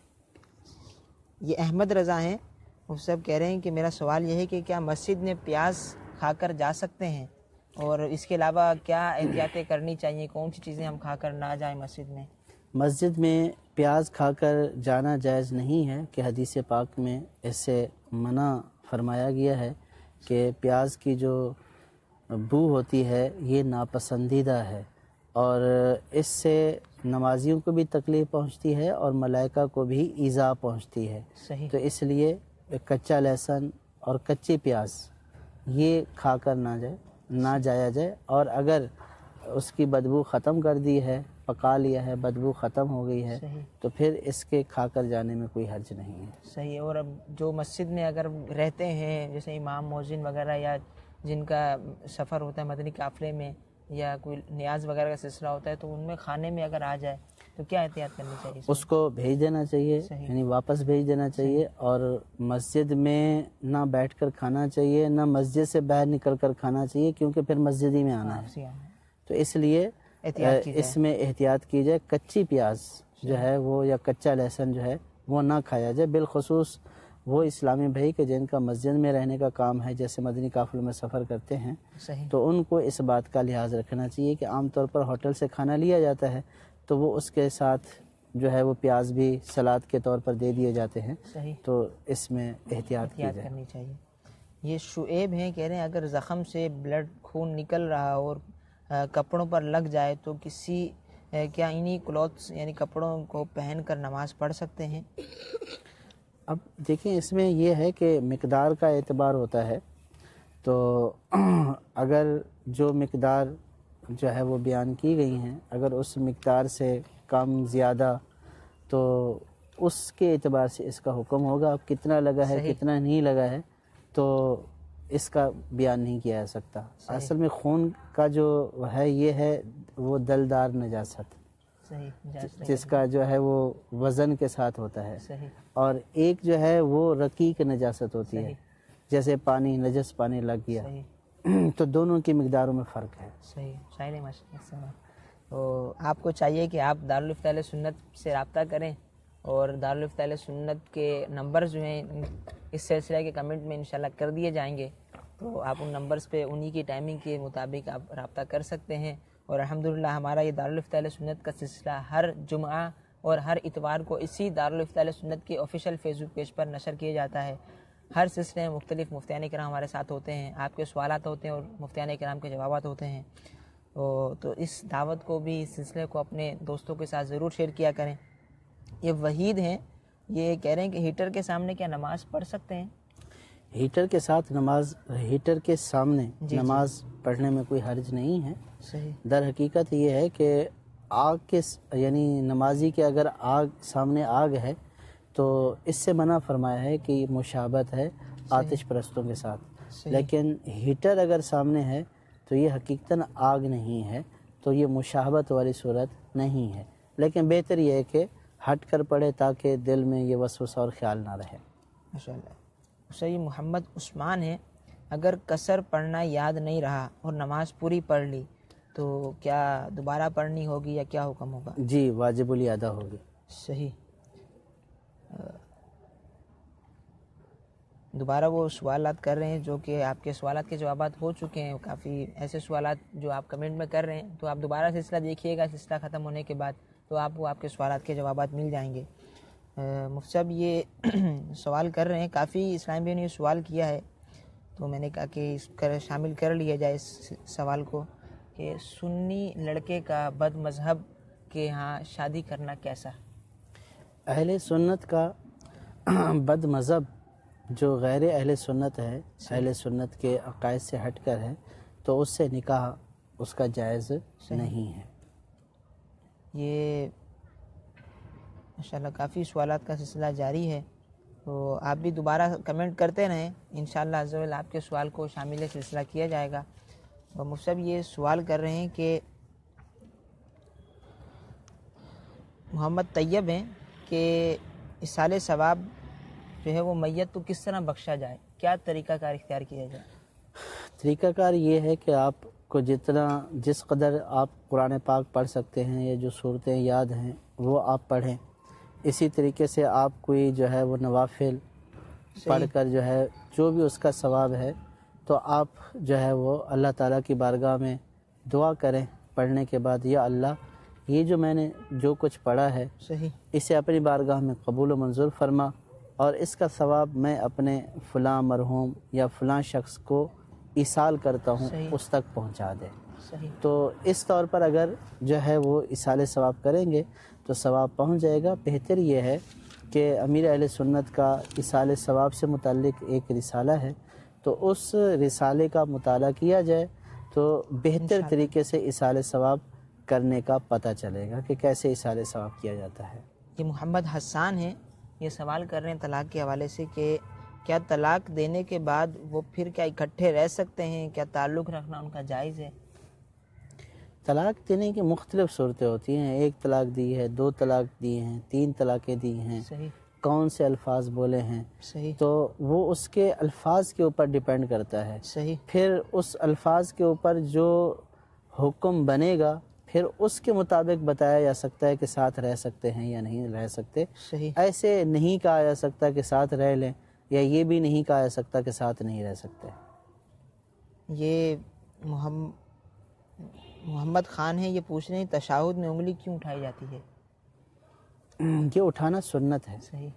یہ احمد رضا ہیں، وہ سب کہہ رہے ہیں کہ میرا سوال یہ ہے کہ کیا مسجد میں پیاز کھا کر جا سکتے ہیں، اور اس کے علاوہ کیا احتیاطیں کرنی چاہیے، کون سی چیزیں ہم کھا کر نہ جائیں مسجد میں؟ مسجد میں پیاز کھا کر جانا جائز نہیں ہے کہ حدیث پاک میں اس سے منع فرمایا گیا ہے کہ پیاز کی جو بو ہوتی ہے یہ ناپسندیدہ ہے، اور اس سے نمازیوں کو بھی تکلیف پہنچتی ہے اور ملائکہ کو بھی ایذا پہنچتی ہے. صحیح. تو اس لیے کچا لہسن اور کچی پیاز یہ کھا کر نہ جائے نہ جایا جائے، اور اگر اس کی بدبو ختم کر دی ہے، پکا لیا ہے، بدبو ختم ہو گئی ہے، صحیح. تو پھر اس کے کھا کر جانے میں کوئی حرج نہیں ہے. صحیح. اور اب جو مسجد میں اگر رہتے ہیں جیسے امام مؤذن وغیرہ، یا جن کا سفر ہوتا ہے مدنی قافلے میں، یا کوئی نیاز وغیرہ کا سلسلہ ہوتا ہے، تو ان میں کھانے میں اگر آ جائے تو کیا احتیاط کرنی چاہیے؟ اس کو بھیج دینا چاہیے، صحیح. یعنی واپس بھیج دینا چاہیے. اور مسجد میں نہ بیٹھ کر کھانا چاہیے، نہ مسجد سے باہر نکل کر کھانا چاہیے، کیونکہ پھر مسجد ہی میں آنا ہے. تو اس لیے اس میں احتیاط کی جائے. کچی پیاز جو ہے وہ یا کچا لہسن جو ہے وہ نہ کھایا جائے، بالخصوص وہ اسلامی بھائی کہ جن کا مسجد میں رہنے کا کام ہے، جیسے مدنی قافلوں میں سفر کرتے ہیں. صحیح. تو ان کو اس بات کا لحاظ رکھنا چاہیے کہ عام طور پر ہوٹل سے کھانا لیا جاتا ہے تو وہ اس کے ساتھ جو ہے وہ پیاز بھی سلاد کے طور پر دے دیے جاتے ہیں. صحیح. تو اس میں احتیاط کی جائے. کرنی چاہیے. یہ شعیب ہیں، کہہ رہے ہیں اگر زخم سے بلڈ خون نکل رہا اور کپڑوں پر لگ جائے تو کسی کیا انہی کلوتھس یعنی کپڑوں کو پہن کر نماز پڑھ سکتے ہیں؟ اب دیکھیں، اس میں یہ ہے کہ مقدار کا اعتبار ہوتا ہے. تو اگر جو مقدار جو ہے وہ بیان کی گئی ہیں، اگر اس مقدار سے کم زیادہ، تو اس کے اعتبار سے اس کا حکم ہوگا. اب کتنا لگا ہے، کتنا نہیں لگا ہے، تو اس کا بیان نہیں کیا جا سکتا. اصل میں خون کا جو ہے یہ ہے وہ دلدار نجاست، جس کا جو ہے وہ وزن کے ساتھ ہوتا ہے. اور ایک جو ہے وہ رقیق نجاست ہوتی ہے، جیسے پانی، نجس پانی لگ گیا. تو دونوں کی مقداروں میں فرق ہے. صحیح. شاعر ماشاءاللہ. تو آپ کو چاہیے کہ آپ دارالفتہ اہل سنت سے رابطہ کریں، اور دارالفتہ اہل سنت کے نمبرز جو ہیں اس سلسلے کے کمنٹ میں انشاءاللہ کر دیے جائیں گے، تو آپ ان نمبرز پہ انہی کی ٹائمنگ کے مطابق آپ رابطہ کر سکتے ہیں. اور الحمدللہ ہمارا یہ دارالفتہ اہل سنت کا سلسلہ ہر جمعہ اور ہر اتوار کو اسی دارالفتہ اہل سنت کے آفیشیل فیس بک پیج پر نشر کیا جاتا ہے۔ ہر سلسلے میں مختلف مفتیان کرام ہمارے ساتھ ہوتے ہیں، آپ کے سوالات ہوتے ہیں اور مفتیان کرام کے جوابات ہوتے ہیں۔ تو اس دعوت کو بھی، اس سلسلے کو اپنے دوستوں کے ساتھ ضرور شیئر کیا کریں۔ یہ وحید ہیں، یہ کہہ رہے ہیں کہ ہیٹر کے سامنے کیا نماز پڑھ سکتے ہیں؟ ہیٹر کے ساتھ نماز ہیٹر کے سامنے جی نماز پڑھنے میں کوئی حرج نہیں ہے۔ صحیح۔ در حقیقت یہ ہے کہ آگ کے یعنی نمازی کے اگر آگ سامنے آگ ہے تو اس سے منع فرمایا ہے کہ یہ مشابہت ہے آتش پرستوں کے ساتھ۔ صحیح۔ لیکن ہیٹر اگر سامنے ہے تو یہ حقیقتاً آگ نہیں ہے، تو یہ مشابہت والی صورت نہیں ہے، لیکن بہتر یہ ہے کہ ہٹ کر پڑھے تاکہ دل میں یہ وسوسہ اور خیال نہ رہے۔ ماشاءاللہ۔ صحیح۔ محمد عثمان ہے، اگر قصر پڑھنا یاد نہیں رہا اور نماز پوری پڑھ لی تو کیا دوبارہ پڑھنی ہوگی یا کیا حکم ہوگا؟ جی، واجب الادا ہوگی۔ صحیح۔ دوبارہ وہ سوالات کر رہے ہیں جو کہ آپ کے سوالات کے جوابات ہو چکے ہیں، کافی ایسے سوالات جو آپ کمنٹ میں کر رہے ہیں، تو آپ دوبارہ سلسلہ دیکھیے گا، سلسلہ ختم ہونے کے بعد تو آپ کو آپ کے سوالات کے جوابات مل جائیں گے۔ مفتی صاحب یہ سوال کر رہے ہیں، کافی اسلام بھائی نے سوال کیا ہے تو میں نے کہا کہ اس کر شامل کر لیا جائے اس سوال کو، کہ سنی لڑکے کا بد مذہب کے ہاں شادی کرنا کیسا؟ اہل سنت کا بد مذہب جو غیر اہل سنت ہے، اہل سنت کے عقائد سے ہٹ کر ہے، تو اس سے نکاح اس کا جائز نہیں ہے۔ یہ ماشاءاللہ کافی سوالات کا سلسلہ جاری ہے، تو آپ بھی دوبارہ کمنٹ کرتے رہیں، انشاءاللہ عز و جل آپ کے سوال کو شامل سلسلہ کیا جائے گا۔ اور مفتی صاحب یہ سوال کر رہے ہیں کہ محمد طیب ہیں کہ اصالِ ثواب جو ہے وہ میت تو کس طرح بخشا جائے، کیا طریقہ کار اختیار کیا جائے؟ طریقہ کار یہ ہے کہ آپ کو جتنا جس قدر آپ قرآن پاک پڑھ سکتے ہیں یا جو صورتیں یاد ہیں وہ آپ پڑھیں، اسی طریقے سے آپ کوئی جو ہے وہ نوافل پڑھ کر جو ہے جو بھی اس کا ثواب ہے تو آپ جو ہے وہ اللہ تعالیٰ کی بارگاہ میں دعا کریں پڑھنے کے بعد، یا اللہ یہ جو میں نے جو کچھ پڑھا ہے صحیح، اسے اپنی بارگاہ میں قبول و منظور فرما، اور اس کا ثواب میں اپنے فلاں مرحوم یا فلاں شخص کو ایصال کرتا ہوں، صحیح، اس تک پہنچا دے۔ صحیح۔ تو اس طور پر اگر جو ہے وہ ایصال ثواب کریں گے تو ثواب پہنچ جائے گا۔ بہتر یہ ہے کہ امیر اہل سنت کا ایصال ثواب سے متعلق ایک رسالہ ہے، تو اس رسالے کا مطالعہ کیا جائے تو بہتر طریقے سے ایصال ثواب کرنے کا پتہ چلے گا کہ کیسے ایصال ثواب کیا جاتا ہے۔ یہ محمد حسان ہیں، یہ سوال کر رہے ہیں طلاق کے حوالے سے کہ کیا طلاق دینے کے بعد وہ پھر کیا اکٹھے رہ سکتے ہیں، کیا تعلق رکھنا ان کا جائز ہے؟ طلاق دینے کی مختلف صورتیں ہوتی ہیں، ایک طلاق دی ہے، دو طلاق دی ہیں، تین طلاقیں دی ہیں، صحیح، کون سے الفاظ بولے ہیں، صحیح، تو وہ اس کے الفاظ کے اوپر ڈیپینڈ کرتا ہے۔ صحیح، پھر اس الفاظ کے اوپر جو حکم بنے گا پھر اس کے مطابق بتایا جا سکتا ہے کہ ساتھ رہ سکتے ہیں یا نہیں رہ سکتے۔ صحیح، ایسے نہیں کہا جا سکتا کہ ساتھ رہ لیں، یا یہ بھی نہیں کہا جا سکتا کہ ساتھ نہیں رہ سکتے۔ یہ محمد محمد خان ہیں، یہ پوچھ رہے ہیں تشہد میں انگلی کیوں اٹھائی جاتی ہے؟ یہ اٹھانا سنت ہے۔ صحیح۔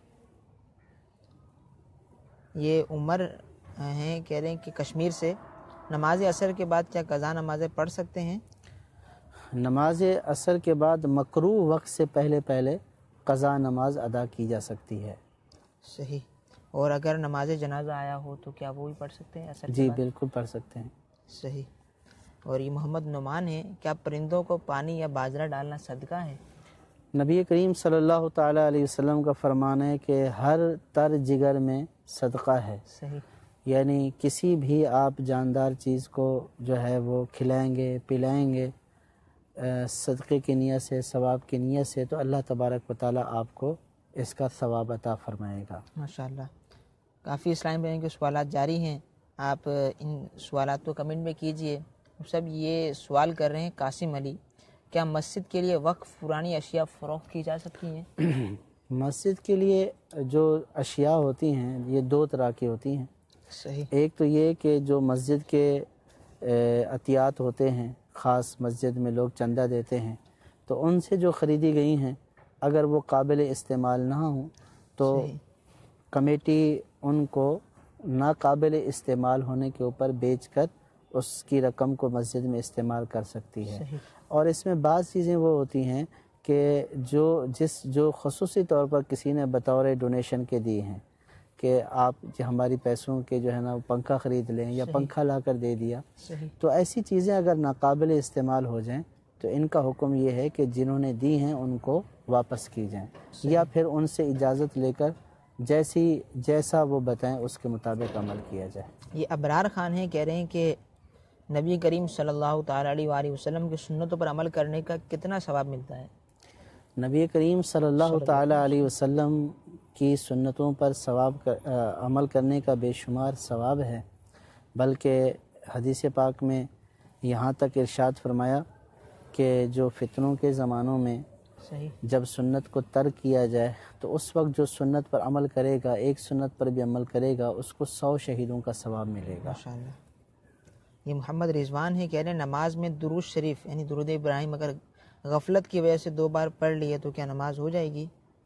یہ عمر ہیں، کہہ رہے ہیں کہ کشمیر سے نماز عصر کے بعد کیا قضا نمازیں پڑھ سکتے ہیں؟ نماز عصر کے بعد مکروہ وقت سے پہلے پہلے قضا نماز ادا کی جا سکتی ہے۔ صحیح۔ اور اگر نماز جنازہ آیا ہو تو کیا وہ بھی پڑھ سکتے ہیں عصر کے جی بعد؟ بالکل پڑھ سکتے ہیں۔ صحیح۔ اور یہ محمد نعمان ہے، کیا پرندوں کو پانی یا باجرہ ڈالنا صدقہ ہے؟ نبی کریم صلی اللہ تعالیٰ علیہ وسلم کا فرمان ہے کہ ہر تر جگر میں صدقہ ہے، صحیح، یعنی کسی بھی آپ جاندار چیز کو جو ہے وہ کھلائیں گے پلائیں گے صدقے کی نیت سے، ثواب کی نیت سے، تو اللہ تبارک و تعالیٰ آپ کو اس کا ثواب عطا فرمائے گا۔ ماشاءاللہ۔ کافی اسلام بھائیوں کے سوالات جاری ہیں، آپ ان سوالات کو کمنٹ میں کیجئے۔ سب یہ سوال کر رہے ہیں قاسم علی، کیا مسجد کے لیے وقف پرانی اشیاء فروخت کی جا سکتی ہیں؟ مسجد کے لیے جو اشیاء ہوتی ہیں یہ دو طرح کی ہوتی ہیں۔ صحیح، ایک تو یہ کہ جو مسجد کے عطیات ہوتے ہیں، خاص مسجد میں لوگ چندہ دیتے ہیں، تو ان سے جو خریدی گئی ہیں اگر وہ قابل استعمال نہ ہوں تو صحیح کمیٹی ان کو ناقابل استعمال ہونے کے اوپر بیچ کر اس کی رقم کو مسجد میں استعمال کر سکتی ہے۔ صحیح اور اس میں بعض چیزیں وہ ہوتی ہیں کہ جو جس جو خصوصی طور پر کسی نے بطور ڈونیشن کے دی ہیں کہ آپ جو ہماری پیسوں کے جو ہے نا پنکھا خرید لیں یا صحیح پنکھا لا کر دے دیا، صحیح تو ایسی چیزیں اگر ناقابل استعمال ہو جائیں تو ان کا حکم یہ ہے کہ جنہوں نے دی ہیں ان کو واپس کی جائیں، یا پھر ان سے اجازت لے کر جیسی جیسا وہ بتائیں اس کے مطابق عمل کیا جائے۔ یہ ابرار خان ہیں، کہہ رہے ہیں کہ نبی کریم صلی اللہ تعالیٰ علیہ وآلہ وسلم کی سنتوں پر عمل کرنے کا کتنا ثواب ملتا ہے؟ نبی کریم صلی اللہ تعالیٰ علیہ وسلم کی سنتوں پر ثواب عمل کرنے کا بے شمار ثواب ہے، بلکہ حدیث پاک میں یہاں تک ارشاد فرمایا کہ جو فتنوں کے زمانوں میں صحیح جب سنت کو ترک کیا جائے تو اس وقت جو سنت پر عمل کرے گا، ایک سنت پر بھی عمل کرے گا، اس کو سو شہیدوں کا ثواب ملے گا۔ ماشاءاللہ۔ یہ محمد رضوان ہے، کہہ رہے ہیں نماز میں درود شریف یعنی درود ابراہیم اگر غفلت کی وجہ سے دو بار پڑھ لیے تو کیا نماز ہو جائے گی؟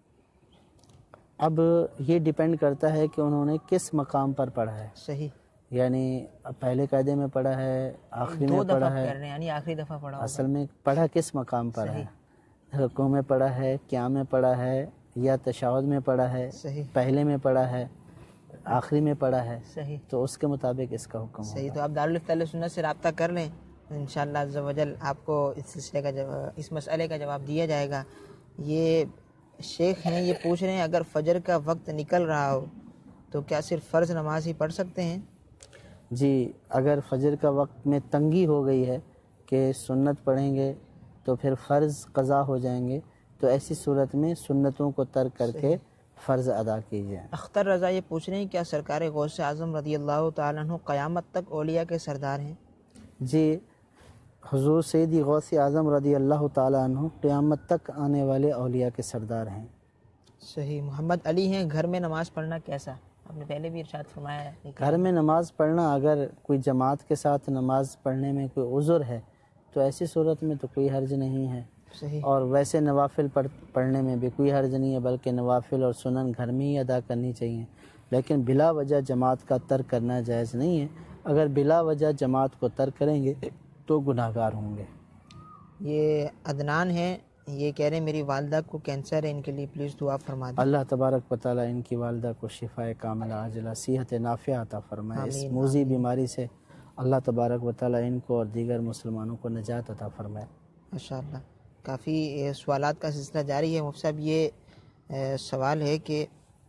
اب یہ ڈیپینڈ کرتا ہے کہ انہوں نے کس مقام پر پڑھا ہے، صحیح یعنی پہلے قاعدے میں پڑھا ہے، آخری دو میں دفعہ پڑھا ہے، کہہ رہے ہیں یعنی آخری دفعہ پڑھا ہوگا۔ اصل میں پڑھا کس مقام پر ہے، رکوع میں پڑھا ہے، قیام میں پڑھا ہے، یا تشہد میں پڑھا ہے، صحیح پہلے میں پڑھا ہے، آخری میں پڑھا ہے، صحیح تو اس کے مطابق اس کا حکم صحیح۔ ہوگا۔ تو آپ دارالفتہ اہل سنت سے رابطہ کر لیں، انشاءاللہ عز و جل آپ کو اس سلسلے کا جواب اس مسئلے کا جواب دیا جائے گا۔ یہ شیخ ہیں، یہ پوچھ رہے ہیں اگر فجر کا وقت نکل رہا ہو تو کیا صرف فرض نماز ہی پڑھ سکتے ہیں؟ جی، اگر فجر کا وقت میں تنگی ہو گئی ہے کہ سنت پڑھیں گے تو پھر فرض قضا ہو جائیں گے، تو ایسی صورت میں سنتوں کو ترک کر کے فرض ادا کیجیے۔ اختر رضا یہ پوچھ رہے ہیں کیا سرکار غوث اعظم رضی اللہ تعالیٰ عنہ قیامت تک اولیاء کے سردار ہیں؟ جی، حضور سیدی غوث اعظم رضی اللہ تعالیٰ عنہ قیامت تک آنے والے اولیاء کے سردار ہیں۔ صحیح۔ محمد علی ہیں، گھر میں نماز پڑھنا کیسا؟ آپ نے پہلے بھی ارشاد فرمایا ہے۔ گھر میں نماز پڑھنا، اگر کوئی جماعت کے ساتھ نماز پڑھنے میں کوئی عذر ہے تو ایسی صورت میں تو کوئی حرج نہیں ہے، صحیح اور ویسے نوافل پڑھ پڑھنے میں بھی کوئی حرج نہیں ہے، بلکہ نوافل اور سنن گھر میں ہی ادا کرنی چاہیے، لیکن بلا وجہ جماعت کا ترک کرنا جائز نہیں ہے۔ اگر بلا وجہ جماعت کو ترک کریں گے تو گناہ گار ہوں گے۔ یہ عدنان ہیں، یہ کہہ رہے ہیں میری والدہ کو کینسر ہے، ان کے لیے پلیز دعا فرما دیں۔ اللہ تبارک و تعالیٰ ان کی والدہ کو شفاء کاملہ عاجلہ صحت نافعہ عطا فرمائے۔ اس آمین، موذی بیماری سے اللہ تبارک و تعالیٰ ان کو اور دیگر مسلمانوں کو نجات عطا فرمائے۔ ماشاءاللہ۔ کافی اے، سوالات کا سلسلہ جاری ہے۔ مفتی صاحب یہ اے، سوال ہے کہ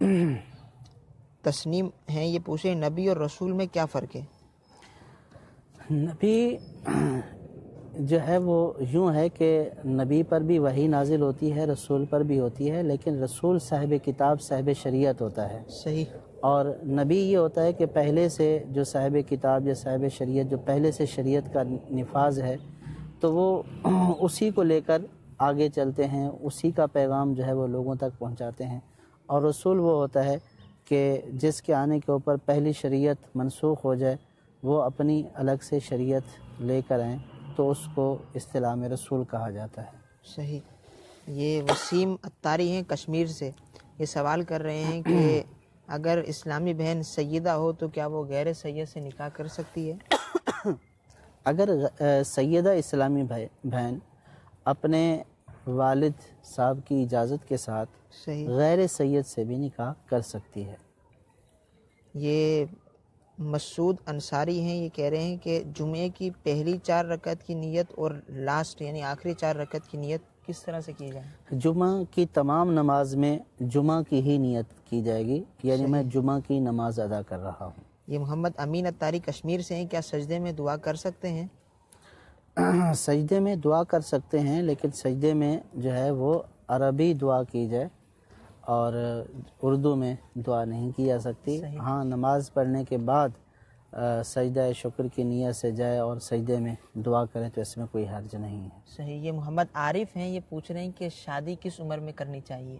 تسنیم ہیں، یہ پوچھے نبی اور رسول میں کیا فرق ہے؟ نبی جو ہے وہ یوں ہے کہ نبی پر بھی وحی نازل ہوتی ہے، رسول پر بھی ہوتی ہے، لیکن رسول صاحب کتاب صاحب شریعت ہوتا ہے، صحیح اور نبی یہ ہوتا ہے کہ پہلے سے جو صاحب کتاب یا صاحب شریعت جو پہلے سے شریعت کا نفاذ ہے تو وہ اسی کو لے کر آگے چلتے ہیں، اسی کا پیغام جو ہے وہ لوگوں تک پہنچاتے ہیں، اور رسول وہ ہوتا ہے کہ جس کے آنے کے اوپر پہلی شریعت منسوخ ہو جائے وہ اپنی الگ سے شریعت لے کر آئیں تو اس کو اصطلاح میں رسول کہا جاتا ہے۔ صحیح۔ یہ وسیم اتاری ہیں کشمیر سے، یہ سوال کر رہے ہیں کہ اگر اسلامی بہن سیدہ ہو تو کیا وہ غیر سید سے نکاح کر سکتی ہے؟ اگر سیدہ اسلامی بہن اپنے والد صاحب کی اجازت کے ساتھ صحیح۔ غیر سید سے بھی نکاح کر سکتی ہے۔ یہ مسعود انصاری ہیں، یہ کہہ رہے ہیں کہ جمعے کی پہلی چار رکعت کی نیت اور لاسٹ یعنی آخری چار رکعت کی نیت کس طرح سے کی جائے؟ جمعہ کی تمام نماز میں جمعہ کی ہی نیت کی جائے گی، یعنی میں جمعہ کی نماز ادا کر رہا ہوں۔ یہ محمد امین اتاری کشمیر سے ہیں، کیا سجدے میں دعا کر سکتے ہیں؟ سجدے میں دعا کر سکتے ہیں، لیکن سجدے میں جو ہے وہ عربی دعا کی جائے اور اردو میں دعا نہیں کی جا سکتی۔ ہاں، نماز پڑھنے کے بعد سجدہ شکر کی نیت سے جائے اور سجدے میں دعا کریں تو اس میں کوئی حرج نہیں ہے۔ صحیح۔ یہ محمد عارف ہیں، یہ پوچھ رہے ہیں کہ شادی کس عمر میں کرنی چاہیے؟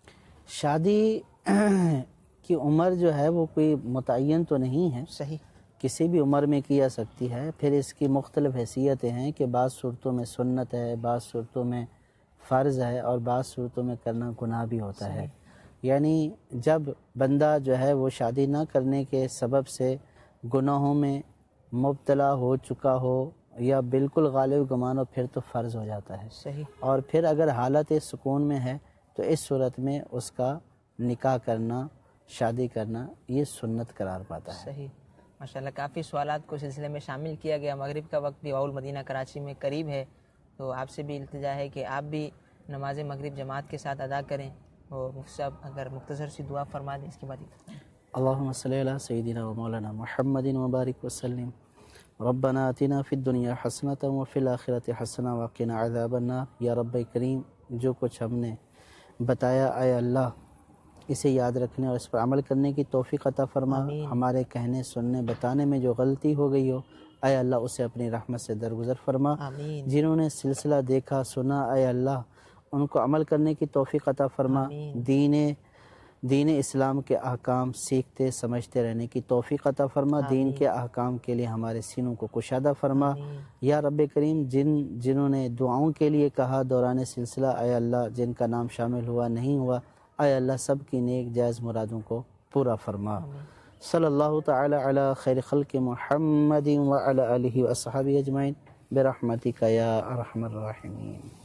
شادی کی عمر جو ہے وہ کوئی متعین تو نہیں ہے، صحیح۔ کسی بھی عمر میں کی جا سکتی ہے۔ پھر اس کی مختلف حیثیتیں ہیں کہ بعض صورتوں میں سنت ہے، بعض صورتوں میں فرض ہے، اور بعض صورتوں میں کرنا گناہ بھی ہوتا ہے۔ یعنی جب بندہ جو ہے وہ شادی نہ کرنے کے سبب سے گناہوں میں مبتلا ہو چکا ہو یا بالکل غالب گمان ہو، پھر تو فرض ہو جاتا ہے۔ صحیح۔ اور پھر اگر حالت سکون میں ہے تو اس صورت میں اس کا نکاح کرنا، شادی کرنا یہ سنت قرار پاتا ہے۔ صحیح، ماشاءاللہ کافی سوالات کو سلسلے میں شامل کیا گیا۔ مغرب کا وقت بھی باول مدینہ کراچی میں قریب ہے، تو آپ سے بھی التجا ہے کہ آپ بھی نماز مغرب جماعت کے ساتھ ادا کریں، اور مفتی صاحب اگر مختصر سی دعا فرما دیں اس کے بعد۔ اللہم صلی علی سیدنا و مولانا محمد مبارک وسلم۔ ربنا آتنا فی الدنیا حسنۃ وفی الآخرۃ حسنہ وقنا عذاب النار۔ یا رب کریم، جو کچھ ہم نے بتایا اے اللہ اسے یاد رکھنے اور اس پر عمل کرنے کی توفیق عطا فرما۔ آمین۔ ہمارے کہنے، سننے، بتانے میں جو غلطی ہو گئی ہو اے اللہ اسے اپنی رحمت سے درگزر فرما۔ آمین۔ جنہوں نے سلسلہ دیکھا سنا اے اللہ ان کو عمل کرنے کی توفیق عطا فرما۔ آمین۔ دین دین اسلام کے احکام سیکھتے سمجھتے رہنے کی توفیق عطا فرما۔ دین کے احکام کے لیے ہمارے سینوں کو کشادہ فرما۔ آمین۔ یا رب کریم، جن جنہوں نے دعاؤں کے لیے کہا دوران سلسلہ اے اللہ جن کا نام شامل ہوا نہیں ہوا اے اللہ سب کی نیک جائز مرادوں کو پورا فرما۔ صلی اللہ تعالی علی خیر خلق محمد وعلی آلہ واصحابہ اجمعین برحمتک یا ارحم الراحمین۔